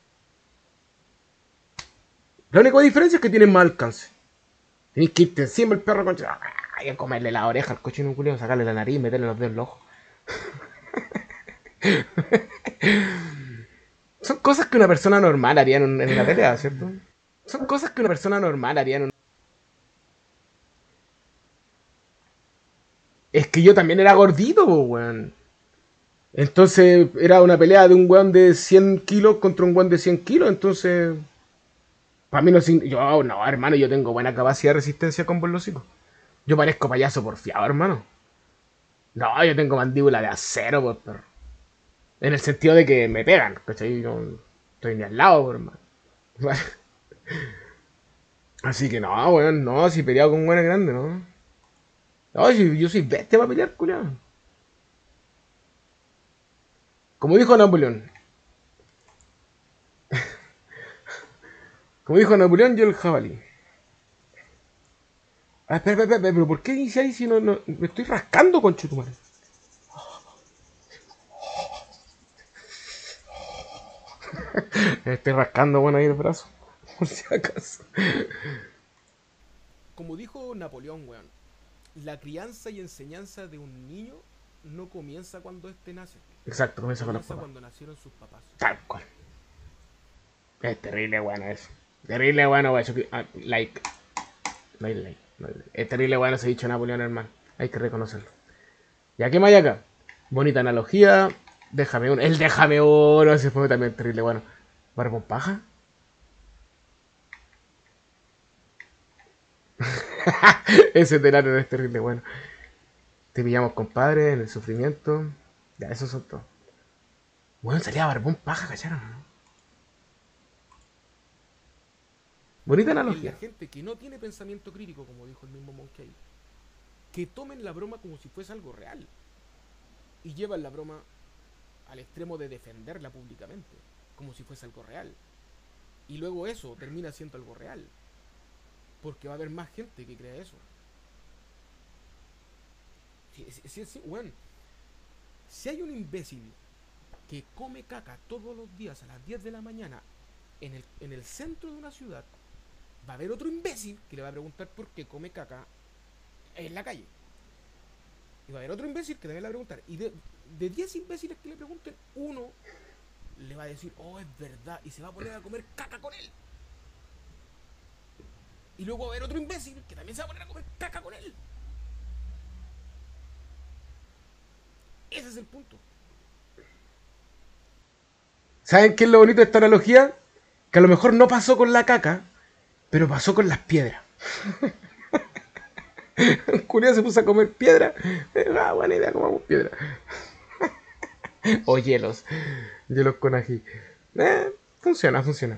La única diferencia es que tienen más alcance. Tienes que irte encima el perro con... Ay, a comerle la oreja al cochino culiao, sacarle la nariz, meterle los dedos en los ojos. Son cosas que una persona normal haría en, un- en una pelea, ¿cierto? Son cosas que una persona normal haría en un... Es que yo también era gordito, po, weón. Entonces era una pelea de un weón de cien kilos contra un weón de cien kilos, entonces... Para mí no sin... Yo, no, hermano, yo tengo buena capacidad de resistencia con los hocicos. Yo parezco payaso porfiado, hermano. No, yo tengo mandíbula de acero, por perro. En el sentido de que me pegan, ¿cachai? Yo no estoy ni al lado, por hermano. Así que no, weón, no, si peleado con buenas grandes, no. No, si yo soy bestia para pelear, culiao. Como dijo Napoleón. Como dijo Napoleón, yo el jabalí. Ah, espera, espera, espera, pero ¿por qué dice ahí si no, no me estoy rascando, conchetumare? Me estoy rascando, bueno, ahí el brazo. Por si acaso. Como dijo Napoleón, weón, la crianza y enseñanza de un niño no comienza cuando éste nace. Exacto, comienza con los Comienza papás. cuando nacieron sus papás. Tal cual. Es terrible bueno eso. Terrible bueno, weón. Ah, like. No hay like. No hay like. Es terrible bueno ese dicho Napoleón, hermano. Hay que reconocerlo. ¿Ya qué más hay acá? Bonita analogía. Déjame uno. El déjame uno. Ese fue también terrible bueno. ¿Barbón paja? Ese terano es terrible bueno. Te pillamos, compadre, en el sufrimiento. Ya, esos son todos. Bueno, salía Barbón paja, ¿cacharon? ¿No? Bonita analogía. La gente que no tiene pensamiento crítico, como dijo el mismo Monkey, que tomen la broma como si fuese algo real y llevan la broma al extremo de defenderla públicamente como si fuese algo real, y luego eso termina siendo algo real porque va a haber más gente que crea eso. Si, si, si, si, bueno, si hay un imbécil que come caca todos los días a las diez de la mañana en el, en el centro de una ciudad, va a haber otro imbécil que le va a preguntar por qué come caca en la calle. Y va a haber otro imbécil que también le va a preguntar. Y de, de diez imbéciles que le pregunten, uno le va a decir, oh, es verdad, y se va a poner a comer caca con él. Y luego va a haber otro imbécil que también se va a poner a comer caca con él. Ese es el punto. ¿Saben qué es lo bonito de esta analogía? Que a lo mejor no pasó con la caca, pero pasó con las piedras. Curia se puso a comer piedra. Ah, buena idea, comamos piedra. O hielos. Hielos con ají. Eh, funciona, funciona.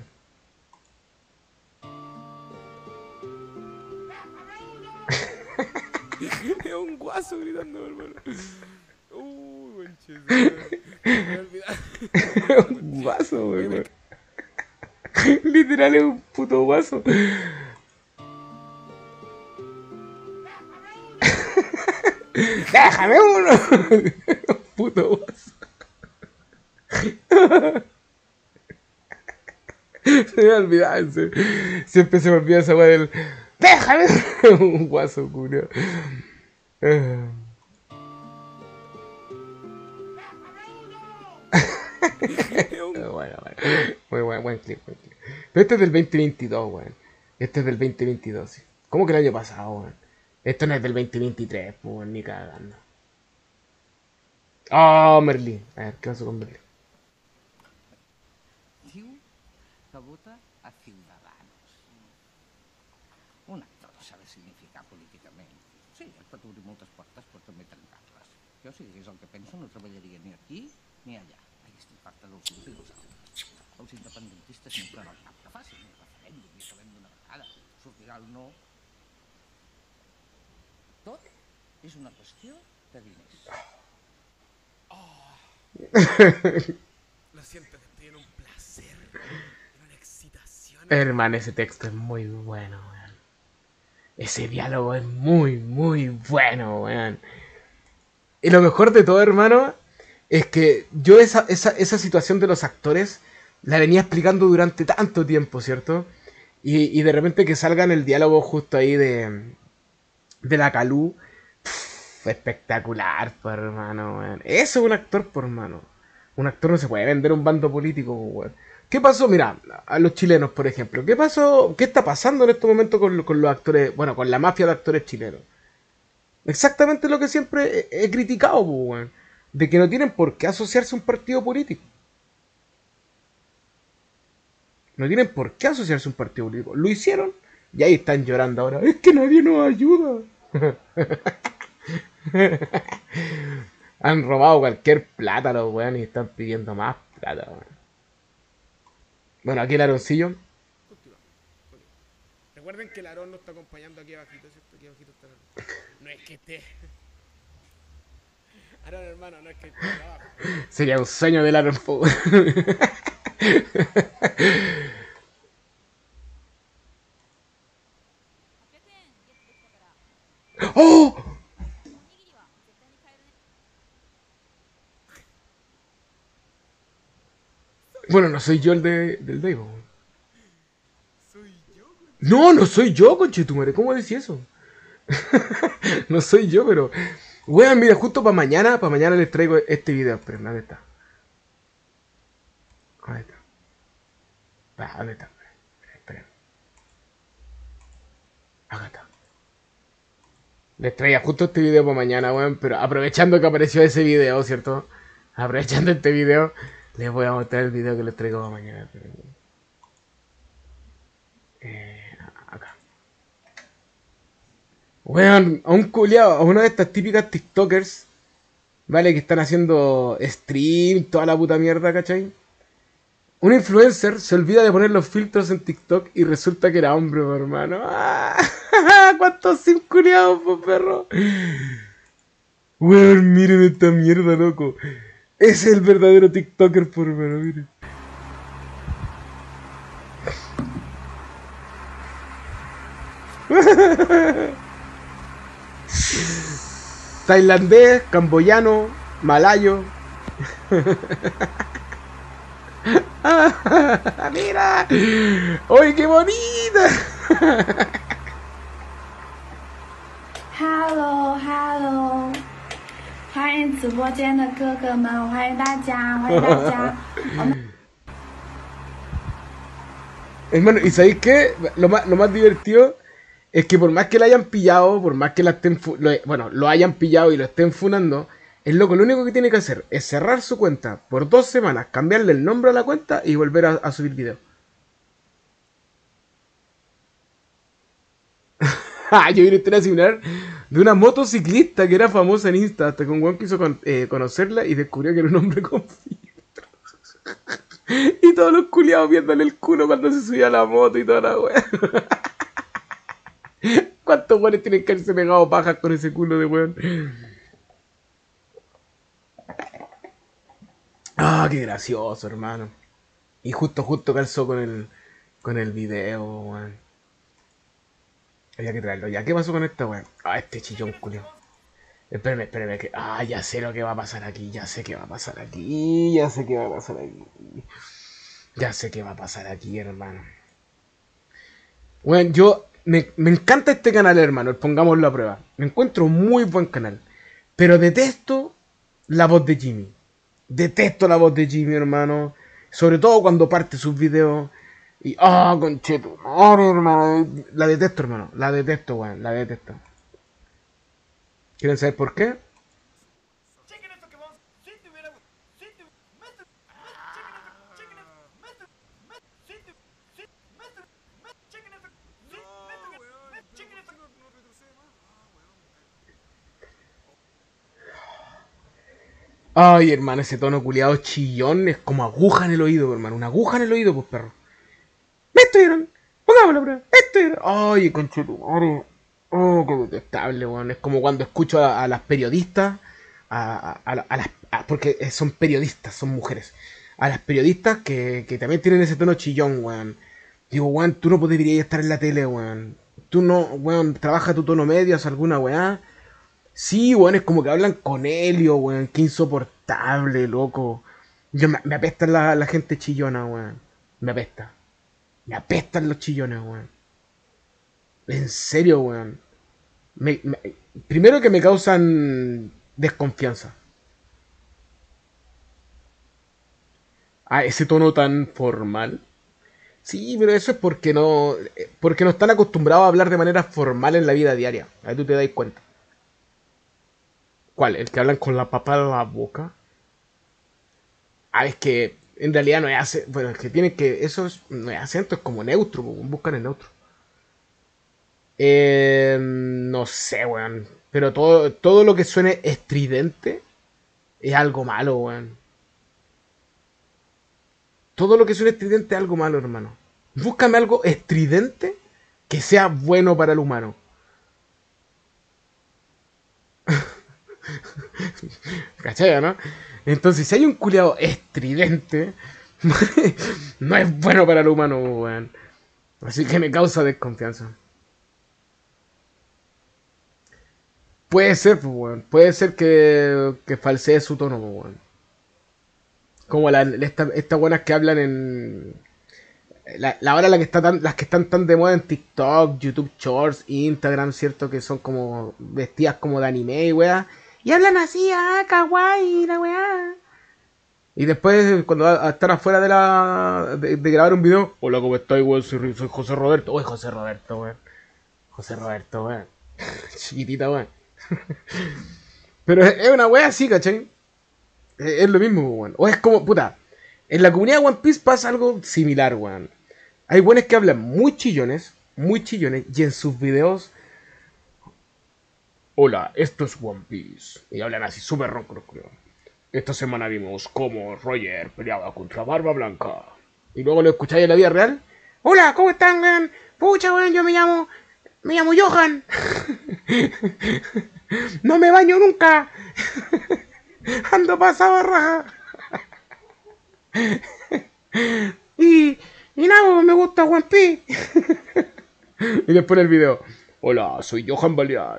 Es un guaso gritando, hermano. Uy, buen chiste. Me olvidé. Un guaso, weón. Literal es un puto guaso. ¡Déjame uno! Puto guaso. Se me olvidaba, siempre se me olvida esa weá del ¡déjame! Un guaso, curio. Bueno, bueno. Muy buen, buen clip, buen clip. Pero este es del veinte veintidós, weón. Este es del veinte veintidós, sí. ¿Cómo que el año pasado, weón? Esto no es del veinte veintitrés, pues, ni cagando. Oh, Merlí. A ver, ¿qué pasó con Merlí? Diu que vota a Ciudadanos. Un actor sabe significar políticament. Sí, et pot obrir moltes portes, però també tancar-les. Jo, si digués el que penso, no treballaria ni aquí ni allà. Aquí estic farta dels uns i dels altres. Els independentistes sempre en el cap que facin un referèndum i acabem d'una vegada. Sortirà el no. Tot és una qüestió de diners. Oh. Lo siento, que estoy en un placer, en una excitación. Hermano, ese texto es muy bueno, weón. Ese diálogo es muy, muy bueno, weón. Y lo mejor de todo, hermano, es que yo esa, esa, esa situación de los actores la venía explicando durante tanto tiempo, ¿cierto? Y, y de repente que salga en el diálogo justo ahí de, de la Calú. Pff, espectacular, por hermano, weón. Eso es un actor, por hermano. Un actor no se puede vender un bando político, weón. ¿Qué pasó? Mira, a los chilenos, por ejemplo. ¿Qué pasó? ¿Qué está pasando en este momento con, con los actores? Bueno, con la mafia de actores chilenos. Exactamente lo que siempre he, he criticado, weón. De que no tienen por qué asociarse a un partido político. No tienen por qué asociarse a un partido político. Lo hicieron y ahí están llorando ahora. Es que nadie nos ayuda. Han robado cualquier plata los weones y están pidiendo más plata, weón. Bueno, aquí el Aroncillo. Recuerden que el Aarón nos está acompañando aquí abajito, ¿cierto? Aquí abajito está el Aarón. No es que esté... Aarón, hermano, no es que esté abajo. Sería un sueño del Aarón. ¡Oh! Bueno, no soy yo el de, del Dave. No, no soy yo, conchetumare. ¿Cómo decís eso? No soy yo, pero... Weón, mira, justo para mañana, para mañana les traigo este video. Esperen, ¿dónde está? ¿Dónde está? Ah, ¿dónde está? Esperen. Acá está. Les traía justo este video para mañana, weón, pero aprovechando que apareció ese video, ¿cierto? Aprovechando este video, les voy a mostrar el video que les traigo para mañana. Eh, acá. Weón, a un culiao, a una de estas típicas TikTokers, ¿vale? Que están haciendo stream, toda la puta mierda, ¿cachai? Un influencer se olvida de poner los filtros en TikTok y resulta que era hombre, po, hermano. ¡Ah! ¿Cuántos sim culiados, po, perro? Weón, miren esta mierda, loco. Ese es el verdadero TikToker, por hermano, miren. Tailandés, camboyano, malayo. ¡Mira! ¡Oye, qué bonita! Hello Hello， 欢迎直播间的哥哥们，欢迎大家，欢迎大家。 Hermano, ¿y sabéis qué? Lo más, lo más divertido es que por más que la hayan pillado, por más que la estén, lo, bueno, lo hayan pillado y lo estén funando, el loco lo único que tiene que hacer es cerrar su cuenta por dos semanas, cambiarle el nombre a la cuenta y volver a, a subir video. Yo vi una historia similar de una motociclista que era famosa en Insta, hasta que un weón quiso con, eh, conocerla y descubrió que era un hombre con filtro. Y todos los culiados viéndole el culo cuando se subía a la moto y toda la weá. ¿Cuántos weones tienen que haberse pegado pajas con ese culo de weón? Ah, qué gracioso, hermano. Y justo, justo calzó con el, con el video, weón. Había que traerlo ya. ¿Qué pasó con esta weón? Ah, este chillón, culio. Espérame, espérame, que... Ah, ya sé lo que va a pasar aquí. Ya sé qué va a pasar aquí. Ya sé qué va a pasar aquí. Ya sé qué va a pasar aquí, hermano. Bueno, yo... Me, me encanta este canal, hermano. Pongámoslo a prueba. Me encuentro muy buen canal. Pero detesto la voz de Jimmy. Detesto la voz de Jimmy, hermano. Sobre todo cuando parte sus videos. Y... ¡Ah, oh, concheto! ¡Oh, hermano! La detesto, hermano. La detesto, weón. La detesto. ¿Quieren saber por qué? Ay, hermano, ese tono culiado chillón es como aguja en el oído, hermano. Una aguja en el oído, pues, perro. ¡Me estuvieron! ¡Pongámoslo, bro! ¡Estuvieron! ¡Ay, conchetumare! ¡Oh, qué detestable, weón! Es como cuando escucho a, a las periodistas, a, a, a, a las... A, porque son periodistas, son mujeres. A las periodistas que, que también tienen ese tono chillón, weón. Digo, weón, tú no podrías estar en la tele, weón. Tú no, weón, trabaja tu tono medio, haz alguna weá. Sí, weón, es como que hablan con Helio, weón. Qué insoportable, loco. Yo me, me apestan la, la gente chillona, weón. Me apesta. Me apestan los chillones, weón. En serio, weón. Me, me, primero que me causan desconfianza. Ah, ese tono tan formal. Sí, pero eso es porque no, porque no están acostumbrados a hablar de manera formal en la vida diaria. Ahí tú te das cuenta. ¿Cuál? ¿El que hablan con la papa en la boca? Ah, es que en realidad no es acento. Bueno, es que tienen que... Eso es, no es acento, es como neutro. Buscan el neutro. Eh, no sé, weón. Pero todo, todo lo que suene estridente es algo malo, weón. Todo lo que suene estridente es algo malo, hermano. Búscame algo estridente que sea bueno para el humano. ¿Cachai, no? Entonces, si hay un culiado estridente, no es bueno para el humano, weón. Así que me causa desconfianza. Puede ser, pues, weón. Puede ser que, que falsee su tono, pues, weón. Como la, esta, estas buenas que hablan en... La, la hora la que está tan, las que están tan de moda en TikTok, YouTube Shorts, Instagram, ¿cierto? Que son como vestidas como de anime y weá. Y hablan así, ah, kawaii, la weá. Y después, cuando a, a estar afuera de la de, de grabar un video, hola, ¿cómo estás, weón? Soy, soy José Roberto. Uy, José Roberto, weón. José Roberto, weón. Chiquitita, weón. Pero es, es una weá así, ¿cachai? Es, es lo mismo, weón. O es como, puta, en la comunidad de One Piece pasa algo similar, weón. Hay buenos que hablan muy chillones, muy chillones, y en sus videos... Hola, esto es One Piece. Y hablan así, súper ronco, creo. Esta semana vimos cómo Roger peleaba contra Barba Blanca. Y luego lo escucháis en la vida real. Hola, ¿cómo están, weón? Pucha, weón, yo me llamo... Me llamo Johan. No me baño nunca. Ando pasado a raja. Y... Y nada, me gusta One Piece. Y después el video. Hola, soy Johan Baleán.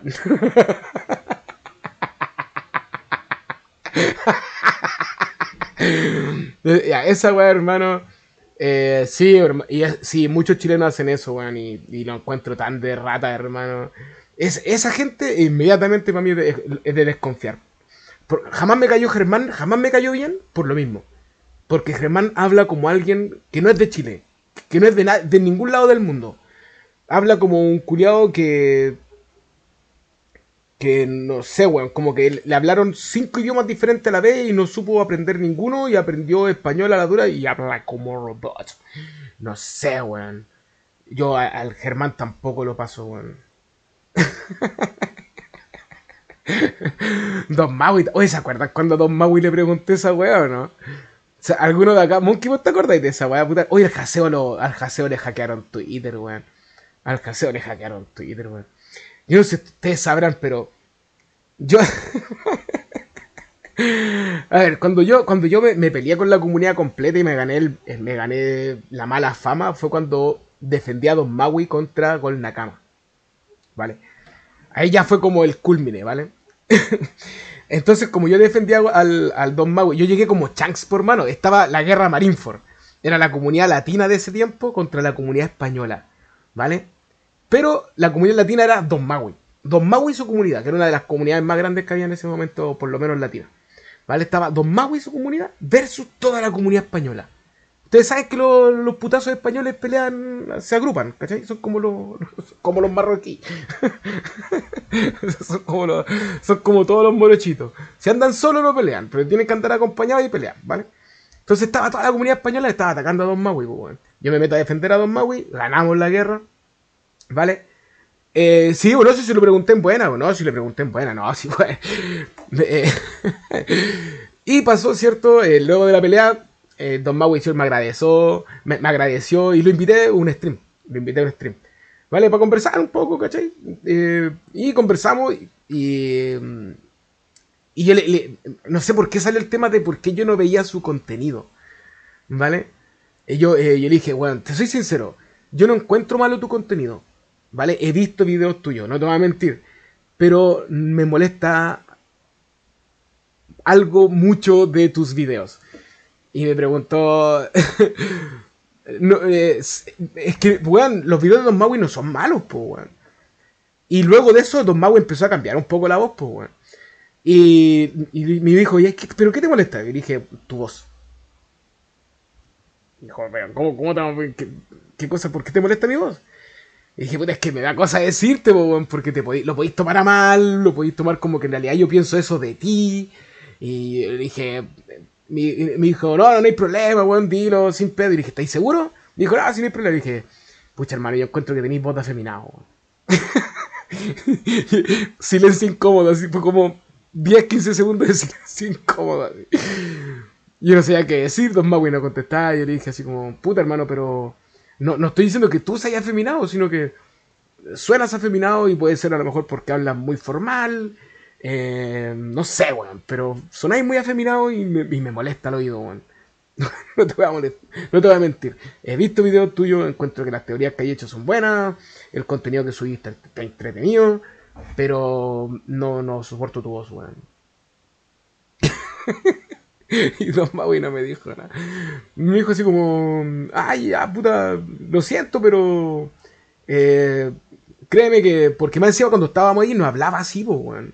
Esa weá, hermano. Eh, sí, y, sí, muchos chilenos hacen eso, weón. Y, y lo encuentro tan de rata, hermano. Es, esa gente inmediatamente para mí es de, es de desconfiar. Por, jamás me cayó Germán, jamás me cayó bien por lo mismo. Porque Germán habla como alguien que no es de Chile. Que no es de, na de ningún lado del mundo. Habla como un culiao que... Que no sé, weón. Como que le hablaron cinco idiomas diferentes a la vez y no supo aprender ninguno. Y aprendió español a la dura y habla como robot. No sé, weón. Yo a, al Germán tampoco lo paso, weón. Don Maui. Oye, ¿se acuerdan cuando a Don Maui le pregunté esa weá o no? O sea, alguno de acá, Monkey, ¿vos te acordáis de esa weá, puta? Oye, al Jaseo, lo, al Jaseo le hackearon Twitter, weón. Al Jaseo le hackearon Twitter, weón. Yo no sé si ustedes sabrán, pero... Yo... A ver, cuando yo, cuando yo me, me peleé con la comunidad completa y me gané, el, me gané la mala fama, fue cuando defendí a Don Maui contra Gol Nakama. ¿Vale? Ahí ya fue como el culmine, ¿vale? Entonces, como yo defendía al, al Don Maui, yo llegué como Shanks por mano. Estaba la guerra Marineford. Era la comunidad latina de ese tiempo contra la comunidad española, ¿vale? Pero la comunidad latina era Don Maui. Don Maui y su comunidad, que era una de las comunidades más grandes que había en ese momento, por lo menos latina. ¿Vale? Estaba Don Maui y su comunidad versus toda la comunidad española. Ustedes saben que lo, los putazos españoles pelean, se agrupan, ¿cachai? Son como los, como los marroquíes. son, como los, son como todos los morochitos. Si andan solos no pelean, pero tienen que andar acompañados y pelear, ¿vale? Entonces estaba toda la comunidad española, estaba atacando a Don Maui, pues, bueno. Yo me meto a defender a Don Maui, ganamos la guerra, ¿vale? Eh, sí, o no sé si lo pregunté en buena, o no, si le pregunté en buena, no, sí, bueno. Eh, y pasó, ¿cierto? Eh, luego de la pelea, eh, Don Maui me agradeció, me, me agradeció y lo invité a un stream, lo invité a un stream, ¿vale? Para conversar un poco, ¿cachai? Eh, y conversamos y... y Y yo le, le, no sé por qué sale el tema de por qué yo no veía su contenido, ¿vale? Y yo, eh, yo le dije, bueno, te soy sincero, yo no encuentro malo tu contenido, ¿vale? He visto videos tuyos, no te voy a mentir, pero me molesta algo mucho de tus videos. Y me preguntó, no, eh, es, es que, weón, los videos de Don Maui no son malos, pues, weón. Y luego de eso, Don Maui empezó a cambiar un poco la voz, pues, weón. Y, y me dijo, ¿pero qué te molesta? Y dije, tu voz. Dijo, ¿cómo, cómo te, qué, qué cosa? ¿Por qué te molesta mi voz? Y dije, puta, es que me da cosa decirte, porque te podí, lo podéis tomar a mal, lo podéis tomar como que en realidad yo pienso eso de ti. Y le dije, me, me dijo, no, no, no hay problema, weón, dilo sin pedo. Y dije, ¿estáis seguros? Me dijo, no, sí, no hay problema. Y dije, pucha, hermano, yo encuentro que tenéis voz de afeminado. Silencio incómodo, así fue como diez a quince segundos de silencio incómodo. Yo no sabía qué decir, Don Maui no contestaba. Yo le dije así como, puta hermano, pero no, no estoy diciendo que tú seas afeminado, sino que suenas afeminado y puede ser a lo mejor porque hablas muy formal. Eh, no sé, weón, pero sonáis muy afeminado y me, y me molesta el oído, weón. No te voy a molestar, no te voy a mentir. He visto videos tuyos, encuentro que las teorías que hay hecho son buenas, el contenido que subiste está entretenido, pero no, no soporto tu voz, weón. Y Don Maui no me dijo nada. Me dijo así como, ay, ya, puta, lo siento, pero... Eh, créeme que... Porque me decía cuando estábamos ahí no hablaba así, po, weón.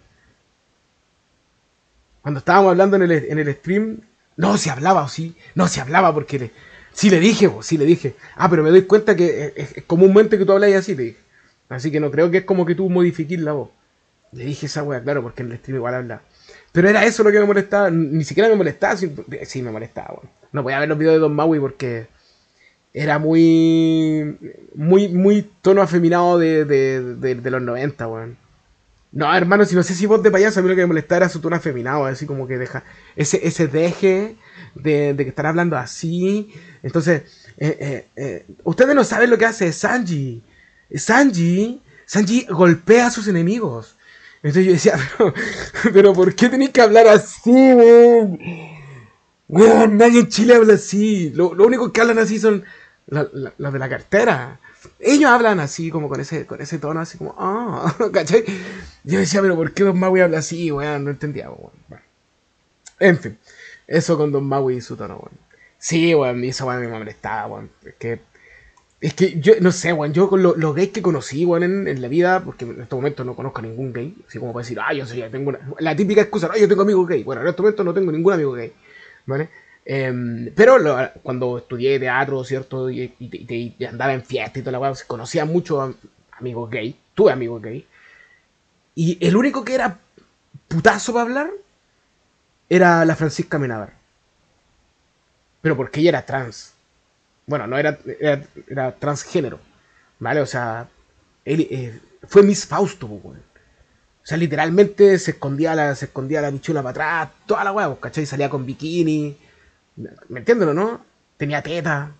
Cuando estábamos hablando en el, en el stream, no se hablaba, o sí, no se hablaba porque le, sí le dije, po, sí le dije. Ah, pero me doy cuenta que es, es comúnmente que tú hablas así, le dije. Así que no creo que es como que tú modifiques la voz. Le dije esa wea, claro, porque en el stream igual habla. Pero era eso lo que me molestaba, ni siquiera me molestaba, sí, sí me molestaba, weón. No podía ver los videos de Don Maui porque era muy, muy, muy tono afeminado de, de, de, de los noventa, weón. No, hermano, si no sé si vos de payaso, a mí lo que me molestaba era su tono afeminado, así como que deja ese, ese deje de, de que estar hablando así. Entonces, eh, eh, eh, ustedes no saben lo que hace Sanji. Sanji, Sanji golpea a sus enemigos. Entonces yo decía, pero, pero ¿por qué tenéis que hablar así, weón? Weón, nadie en Chile habla así. Lo, lo único que hablan así son los la, la de la cartera. Ellos hablan así, como con ese, con ese tono, así como, ah, oh, ¿cachai? Yo decía, pero ¿por qué Don Maui habla así, weón? No entendía, weón. Bueno. En fin, eso con Don Maui y su tono, weón. Sí, weón, y esa weón me molestaba, weón. Es que, es que yo, no sé, weón, yo con los lo gays que conocí, weón, en, en la vida, porque en estos momentos no conozco a ningún gay, así como para decir, ah, yo soy, tengo una... La típica excusa, no, yo tengo amigos gay. Bueno, en estos momentos no tengo ningún amigo gay, ¿vale? Eh, pero lo, cuando estudié teatro, ¿cierto? Y, y, y, y andaba en fiesta y toda la weá, conocía muchos amigos gay, tuve amigos gay. Y el único que era putazo para hablar era la Francisca Amenábar. Pero porque ella era trans. Bueno, no era, era, era transgénero, ¿vale? O sea, él, eh, fue Miss Fausto, weón. O sea, literalmente se escondía la, se escondía la bichula para atrás, toda la weá, ¿cachai? Salía con bikini. ¿Me entienden, no? Tenía teta.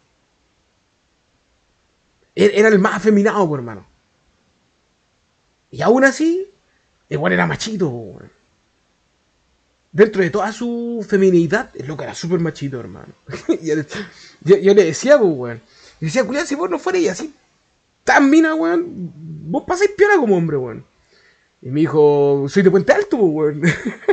Era el más afeminado, por hermano. Y aún así, igual era machito, weón. Dentro de toda su feminidad, es lo que era súper machito, hermano. yo, yo, yo le decía, pues, weón. Y decía, cuidado, si vos no fueras así tan mina, weón, vos pasáis piola como hombre, weón. Y me dijo, soy de Puente Alto, pues, weón.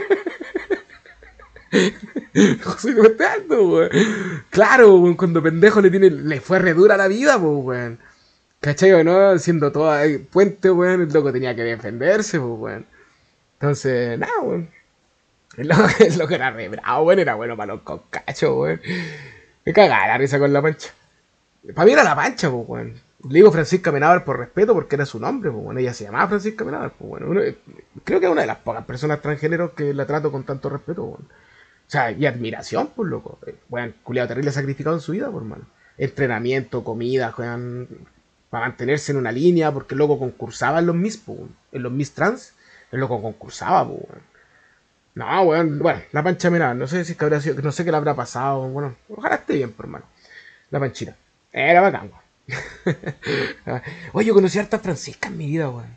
Soy de Puente Alto, weón. Claro, weón, cuando pendejo le tiene, le fue re dura la vida, pues, weón. ¿Cachai o no? Siendo todo Puente, weón, el loco tenía que defenderse, pues, weón. Entonces, nada, weón. El loco, el loco era re bravo, weón, era bueno para los concachos, weón. Me cagaba la risa con la Pancha. Para mí era la Pancha, pues, weón. Le digo Francisca Amenábar por respeto porque era su nombre, pues, bueno. Ella se llamaba Francisca Amenábar, pues, bueno. Uno, creo que es una de las pocas personas transgéneros que la trato con tanto respeto, bueno. O sea, y admiración, pues, loco. Bueno, culiado terrible sacrificado en su vida, por hermano. Entrenamiento, comida, juegan para mantenerse en una línea, porque el loco concursaba en los Miss, pues, en los Miss Trans, el loco concursaba, pues, bueno. No, bueno, bueno, la Pancha Amenábar, no sé si es que habrá sido, no sé qué le habrá pasado, bueno, ojalá esté bien, por hermano. La Panchita. Era bacán, weón. Oye, yo conocí a harta Francisca en mi vida, weón.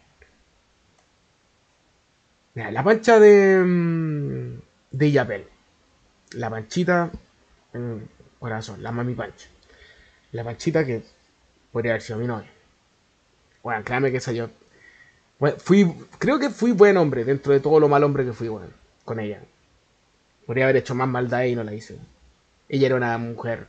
Mira, la Pancha de de Illapel. La Panchita en Corazón, la Mami Pancha. La Panchita que podría haber sido mi novia. Bueno, créame que esa yo. Bueno, fui, creo que fui buen hombre dentro de todo lo mal hombre que fui, weón, con ella. Podría haber hecho más maldad y no la hice. Ella era una mujer.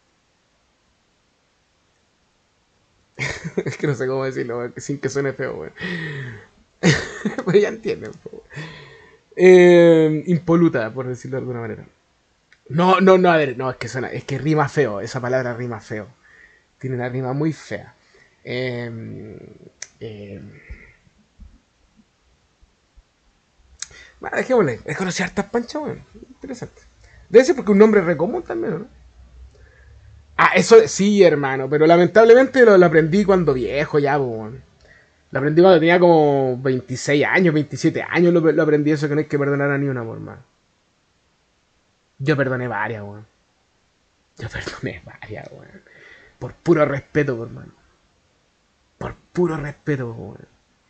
Es que no sé cómo decirlo, weón, sin que suene feo, weón. Pero ya entienden, po. Eh, impoluta, por decirlo de alguna manera. No, no, no, a ver, no, es que suena, es que rima feo, esa palabra rima feo. Tiene una rima muy fea. Eh, eh, bueno, dejémosle, es conocer hartas panchas, weón. Interesante. Debe ser porque un nombre re común también, ¿no? Ah, eso sí, hermano, pero lamentablemente lo, lo aprendí cuando viejo ya, weón. Lo aprendí cuando tenía como veintiséis años, veintisiete años, lo, lo aprendí eso, que no hay que perdonar a ni una, por más. Yo perdoné varias, weón. Yo perdoné varias, weón. Por puro respeto, por mano. Por puro respeto, weón.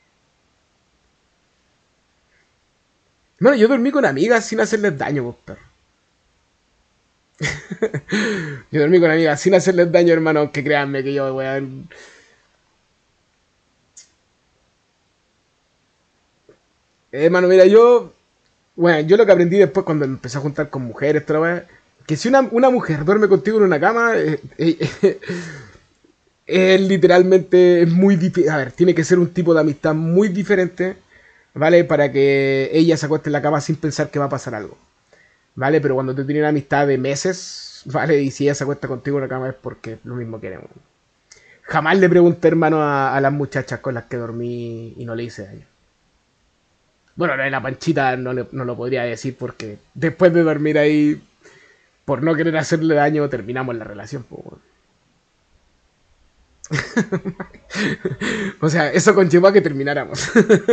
Bueno, yo dormí con amigas sin hacerles daño, vos, perro. Yo dormí con amigas sin hacerles daño, hermano, aunque créanme que yo, weón. Eh, hermano, mira, yo Bueno, yo lo que aprendí después cuando me empecé a juntar con mujeres, toda la wea, que si una, una mujer duerme contigo en una cama, eh, eh, eh, es literalmente es muy difícil. A ver, tiene que ser un tipo de amistad muy diferente, ¿vale? Para que ella se acueste en la cama sin pensar que va a pasar algo, ¿vale? Pero cuando tú tienes una amistad de meses, ¿vale? Y si ella se acuesta contigo en la cama es porque lo mismo queremos. Jamás le pregunté, hermano, a, a las muchachas con las que dormí y no le hice daño. Bueno, lo de la Panchita no, le, no lo podría decir porque después de dormir ahí, por no querer hacerle daño, terminamos la relación. Pues. O sea, eso conllevó a que termináramos.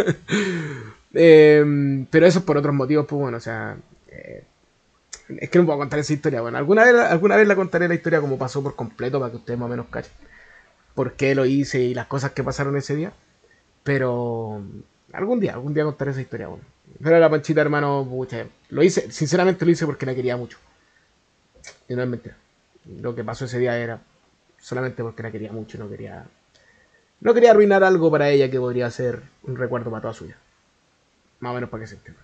eh, pero eso es por otros motivos, pues bueno, o sea... Eh, es que no puedo contar esa historia. Bueno, alguna vez, alguna vez la contaré la historia como pasó por completo para que ustedes más o menos cachen por qué lo hice y las cosas que pasaron ese día. Pero algún día, algún día contaré esa historia. Bueno. Pero la Panchita, hermano, pucha, lo hice, sinceramente lo hice porque la quería mucho. Y no es mentira. Lo que pasó ese día era solamente porque la quería mucho. No quería, no quería arruinar algo para ella que podría ser un recuerdo para toda suya. Más o menos para que se entienda.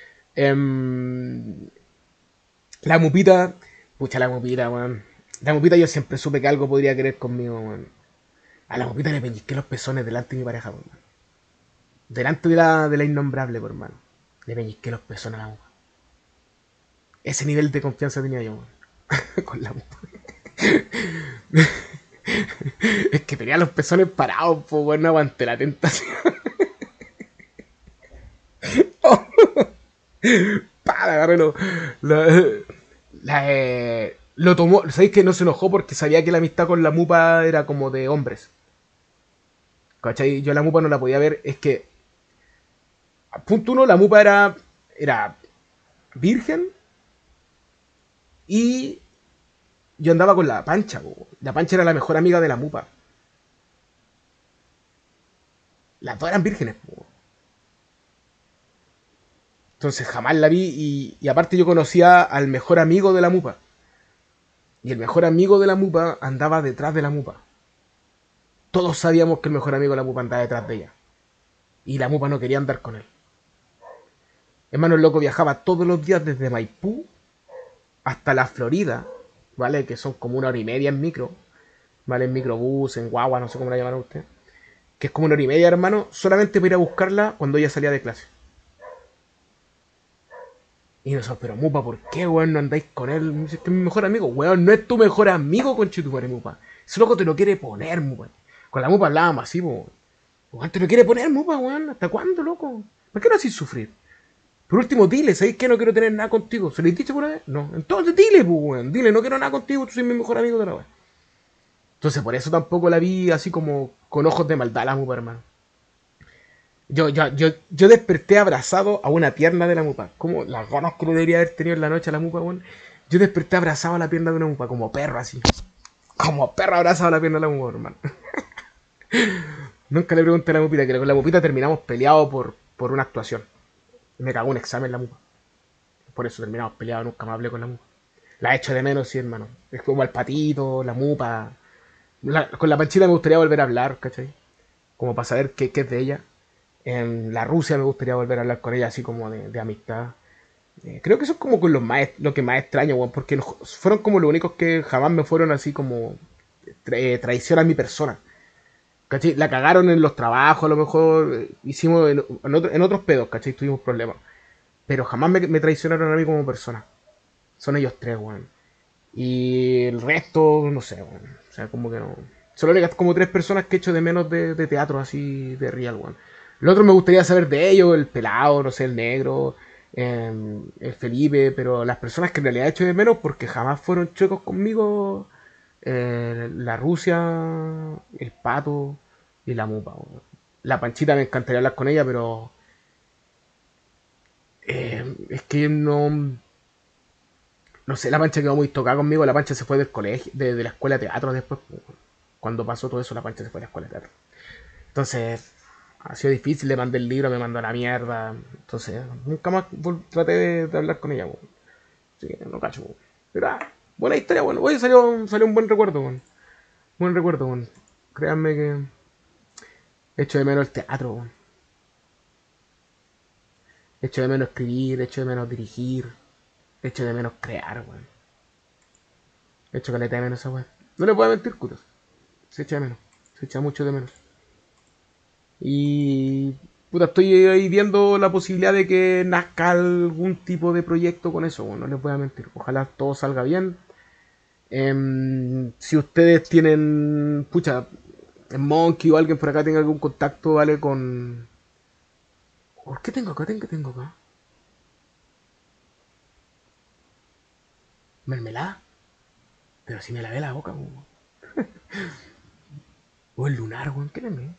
Eh, la mupita, pucha, la mupita, weón. La mupita yo siempre supe que algo podría querer conmigo, weón. A la mupita le peñisqué los pezones delante de mi pareja, por mano. Delante de la, de la innombrable, por mano. Le peñisqué los pezones a la mupa. Ese nivel de confianza tenía yo, weón. Con la mupa. Es que tenía los pezones parados, pues, weón, no aguanté la tentación. Oh. Para, agarré lo, la, la, eh, lo tomó. ¿Sabéis que no se enojó porque sabía que la amistad con la mupa era como de hombres? ¿Cachai? Yo la mupa no la podía ver. Es que, punto uno, la mupa era, era virgen. Y yo andaba con la Pancha. Bo. La Pancha era la mejor amiga de la mupa. Las dos eran vírgenes. Bo. Entonces jamás la vi. Y, y aparte yo conocía al mejor amigo de la mupa. Y el mejor amigo de la mupa andaba detrás de la mupa. Todos sabíamos que el mejor amigo de la mupa andaba detrás de ella. Y la mupa no quería andar con él. Hermano, el loco viajaba todos los días desde Maipú hasta la Florida, ¿vale? Que son como una hora y media en micro, ¿vale? En microbús, en guagua, no sé cómo la llamaron ustedes. Que es como una hora y media, hermano, solamente para ir a buscarla cuando ella salía de clase. Y nosotros, pero mupa, ¿por qué, weón, no andáis con él? Me dice, este es mi mejor amigo. Weón, no es tu mejor amigo, conchetumare, mupa. Ese loco te lo quiere poner, mupa. Con la mupa hablábamos así, weón. Weón, te lo quiere poner, mupa, weón. ¿Hasta cuándo, loco? ¿Por qué no haces sufrir? Por último, dile, ¿sabéis que no quiero tener nada contigo? ¿Se lo dicho por una vez? No. Entonces dile, pues, weón. Dile, no quiero nada contigo, tú soy mi mejor amigo de la weón. Entonces, por eso tampoco la vi así como con ojos de maldad la mupa, hermano. Yo, yo, yo, yo desperté abrazado a una pierna de la mupa. Como las ganas que le debería haber tenido en la noche a la mupa, weón. Yo desperté abrazado a la pierna de una mupa, como perro así. Como perro abrazado a la pierna de la mupa, hermano. Nunca le pregunté a la mupita, que con la mupita terminamos peleados por, por una actuación. Me cagó un examen la mupa. Por eso terminamos peleados, nunca más hablé con la mupa. La echo de menos, sí, hermano. Es como el patito, la mupa. La, con la Panchita me gustaría volver a hablar, ¿cachai? Como para saber qué, qué es de ella. En la Rusia me gustaría volver a hablar con ella, así como de, de amistad. Eh, creo que eso es como con los más, lo que más extraño, weón, porque no, fueron como los únicos que jamás me fueron así como tra traición a mi persona. ¿Cachai? La cagaron en los trabajos, a lo mejor eh, hicimos en, en, otro, en otros pedos, ¿cachai? Tuvimos problemas. Pero jamás me, me traicionaron a mí como persona. Son ellos tres, weón. Y el resto, no sé, weón. O sea, como que no. Solo le como tres personas que echo de menos de, de teatro, así de real, weón. Lo otro me gustaría saber de ellos, el pelado, no sé, el negro, eh, el Felipe, pero las personas que en realidad echo de menos porque jamás fueron chuecos conmigo, eh, la Rusia, el Pato y la Mupa. Weón. La Panchita me encantaría hablar con ella, pero eh, es que no... No sé, la Pancha quedó muy tocada conmigo, la Pancha se fue del colegio, de, de la escuela de teatro después. Cuando pasó todo eso, la Pancha se fue a la escuela de teatro. Entonces, ha sido difícil, le mandé el libro, me mandó a la mierda. Entonces, nunca más traté de, de hablar con ella, weón. Sí, no cacho, weón. Pero, ah, buena historia, bueno. Oye, salió, salió un buen recuerdo, weón. Buen recuerdo, weón. Créanme que echo de menos el teatro, weón. Echo de menos escribir, echo de menos dirigir, echo de menos crear, weón. Echo caleta de menos esa weón. No le puedo mentir, cutos. Se echa de menos. Se echa mucho de menos. Y... puta, estoy ahí viendo la posibilidad de que nazca algún tipo de proyecto con eso, weón. No les voy a mentir. Ojalá todo salga bien. Eh, si ustedes tienen... pucha, Monkey o alguien por acá tenga algún contacto, ¿vale? Con... ¿por qué tengo acá? ¿Qué tengo acá? ¿Mermelada? Pero si me lavé la boca, weón. O el lunar, weón. ¿Qué le me?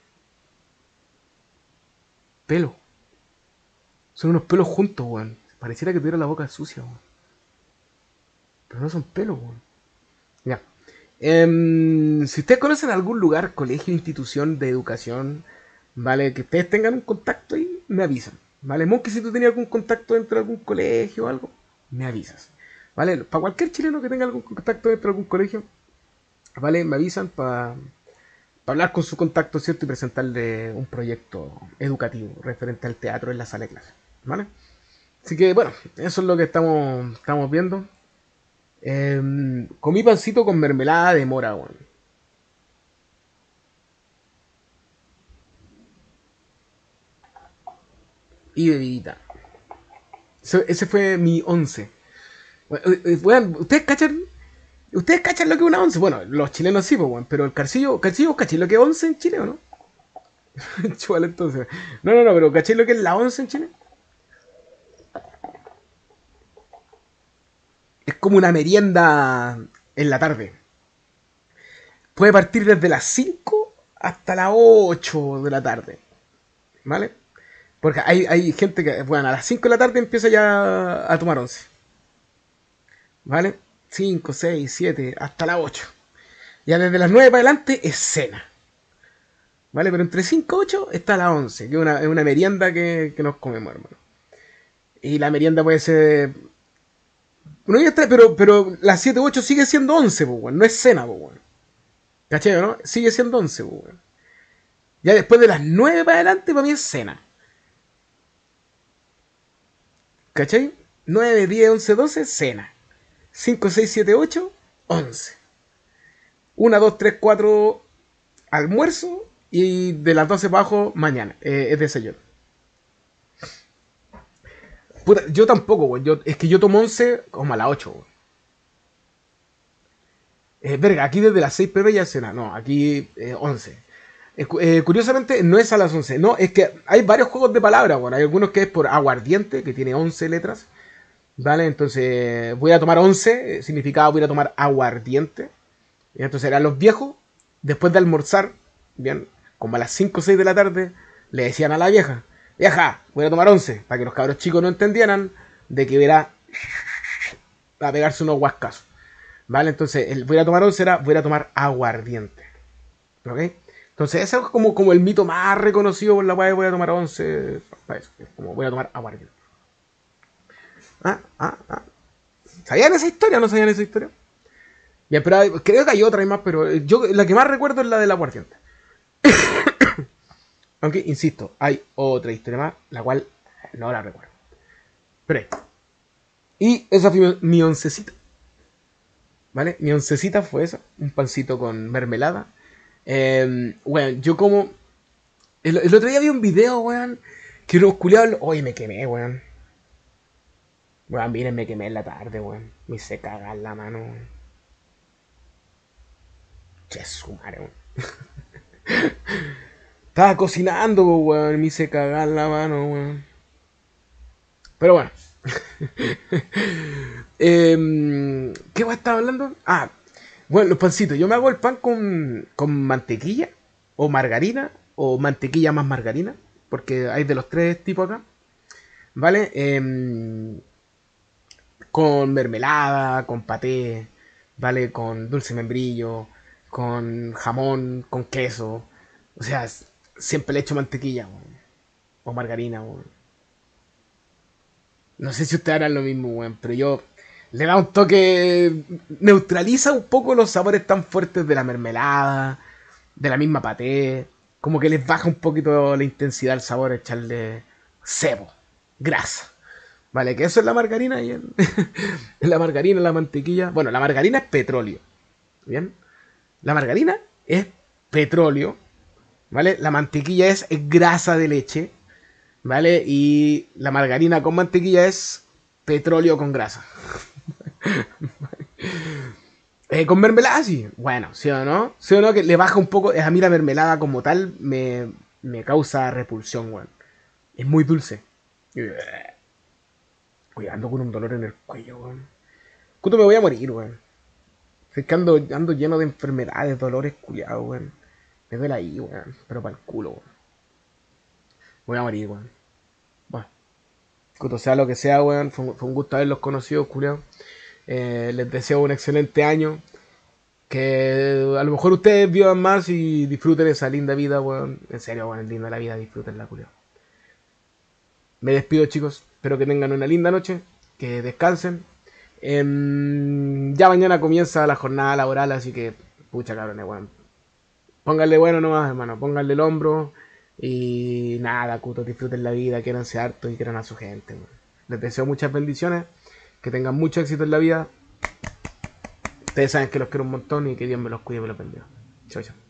Pelo. Son unos pelos juntos, weón. Pareciera que tuviera la boca sucia, weón. Pero no son pelos, weón. Ya. Eh, si ustedes conocen algún lugar, colegio, institución de educación, ¿vale? Que ustedes tengan un contacto ahí, me avisan. ¿Vale? Monkey, si tú tenías algún contacto dentro de algún colegio o algo, me avisas. ¿Vale? Para cualquier chileno que tenga algún contacto dentro de algún colegio, ¿vale? Me avisan para pa hablar con su contacto, ¿cierto? Y presentarle un proyecto educativo referente al teatro en la sala de clase. ¿Vale? Así que, bueno, eso es lo que estamos, estamos viendo. Eh, comí pancito con mermelada de mora, weón. Y bebidita. Ese, ese fue mi once. Weón, ¿ustedes cachan? ¿Ustedes cachan lo que es una once? Bueno, los chilenos sí, pues, weón. Pero el Carcillo, Carcillo, ¿cachai lo que es once en Chile o no? Chuval, entonces. No, no, no, pero ¿cachai lo que es la once en Chile? Es como una merienda en la tarde. Puede partir desde las cinco hasta las ocho de la tarde. ¿Vale? Porque hay, hay gente que, bueno, a las cinco de la tarde empieza ya a tomar once. ¿Vale? cinco, seis, siete, hasta las ocho. Ya desde las nueve para adelante es cena. ¿Vale? Pero entre cinco y ocho está la once, que es una, es una merienda que, que nos comemos, hermano. Y la merienda puede ser... no, ya está, pero, pero las siete u ocho sigue siendo once, pues, bueno. No es cena, pues, bueno. ¿Cachai, no? Sigue siendo once, pues, bueno. Ya después de las nueve para adelante, para mí es cena. ¿Cachai? nueve, diez, once, doce, cena. cinco, seis, siete, ocho, once. uno, dos, tres, cuatro, almuerzo. Y de las doce para abajo, mañana. Eh, es desayuno. Puta, yo tampoco, güey. Yo, es que yo tomo once como a las ocho, güey. Eh, verga, aquí desde las seis pm ya es cena. No, aquí eh, once. Eh, eh, curiosamente, no es a las once. No, es que hay varios juegos de palabras, güey. Hay algunos que es por aguardiente, que tiene once letras. ¿Vale? Entonces, voy a tomar once. Eh, significaba voy a tomar aguardiente. Y entonces eran los viejos. Después de almorzar, bien, como a las cinco o seis de la tarde, le decían a la vieja: vieja, voy a tomar once, para que los cabros chicos no entendieran de que era a pegarse unos guascazos. ¿Vale? Entonces, el voy a tomar once era voy a tomar aguardiente. ¿Ok? Entonces, ese es como, como el mito más reconocido por la cual voy a tomar once. Es como voy a tomar aguardiente. Ah, ah, ah. ¿Sabían esa historia o no sabían esa historia? Bien, pero hay, creo que hay otra y más, pero yo la que más recuerdo es la del aguardiente. Aunque, insisto, hay otra historia más, la cual no la recuerdo. Pero y esa fue mi, mi oncecita. ¿Vale? Mi oncecita fue esa. Un pancito con mermelada. Eh, bueno, yo como... El, el otro día vi un video, weón, que unos culiados... Oye, me quemé, weón. Weón, miren, me quemé en la tarde, weón. Me hice cagar la mano, weón. Che, su madre, weón. Estaba cocinando, weón. Me hice cagar la mano, weón. Pero bueno. eh, ¿Qué weón estaba hablando? Ah, bueno, los pancitos. Yo me hago el pan con, con mantequilla o margarina o mantequilla más margarina, porque hay de los tres tipos acá. ¿Vale? Eh, con mermelada, con paté, ¿vale? Con dulce membrillo, con jamón, con queso. O sea, siempre le echo mantequilla, weón. O margarina, weón. No sé si ustedes harán lo mismo, weón, pero yo le da un toque... neutraliza un poco los sabores tan fuertes de la mermelada, de la misma paté. Como que les baja un poquito la intensidad del sabor echarle cebo. grasa. Vale, que eso es la margarina y el, la margarina, la mantequilla. Bueno, la margarina es petróleo. ¿Bien? La margarina es petróleo. ¿Vale? La mantequilla es grasa de leche. ¿Vale? Y la margarina con mantequilla es petróleo con grasa. eh, con mermelada, sí. Bueno, ¿sí o no? ¿Sí o no? Que le baja un poco. A mí la mermelada como tal me, me causa repulsión, weón. Es muy dulce. Uy, ando con un dolor en el cuello, weón. Cuto, me voy a morir, weón. Es que ando, ando lleno de enfermedades, dolores, culiados, weón. Me duele ahí, weón. Pero para el culo, weón. Voy a morir, weón. Bueno. Cuto, sea lo que sea, weón. Fue, fue un gusto haberlos conocido, culiados. Eh, les deseo un excelente año. Que a lo mejor ustedes vivan más y disfruten esa linda vida, weón. En serio, weón, es linda la vida, disfrútenla, culiados. Me despido, chicos. Espero que tengan una linda noche. Que descansen. Eh, ya mañana comienza la jornada laboral, así que, pucha cabrones, weón. Pónganle bueno nomás, hermano. Pónganle el hombro. Y nada, cutos, disfruten la vida, quiéranse harto y quieran a su gente, weón. Les deseo muchas bendiciones. Que tengan mucho éxito en la vida. Ustedes saben que los quiero un montón y que Dios me los cuide y me los bendiga. Chao, chao.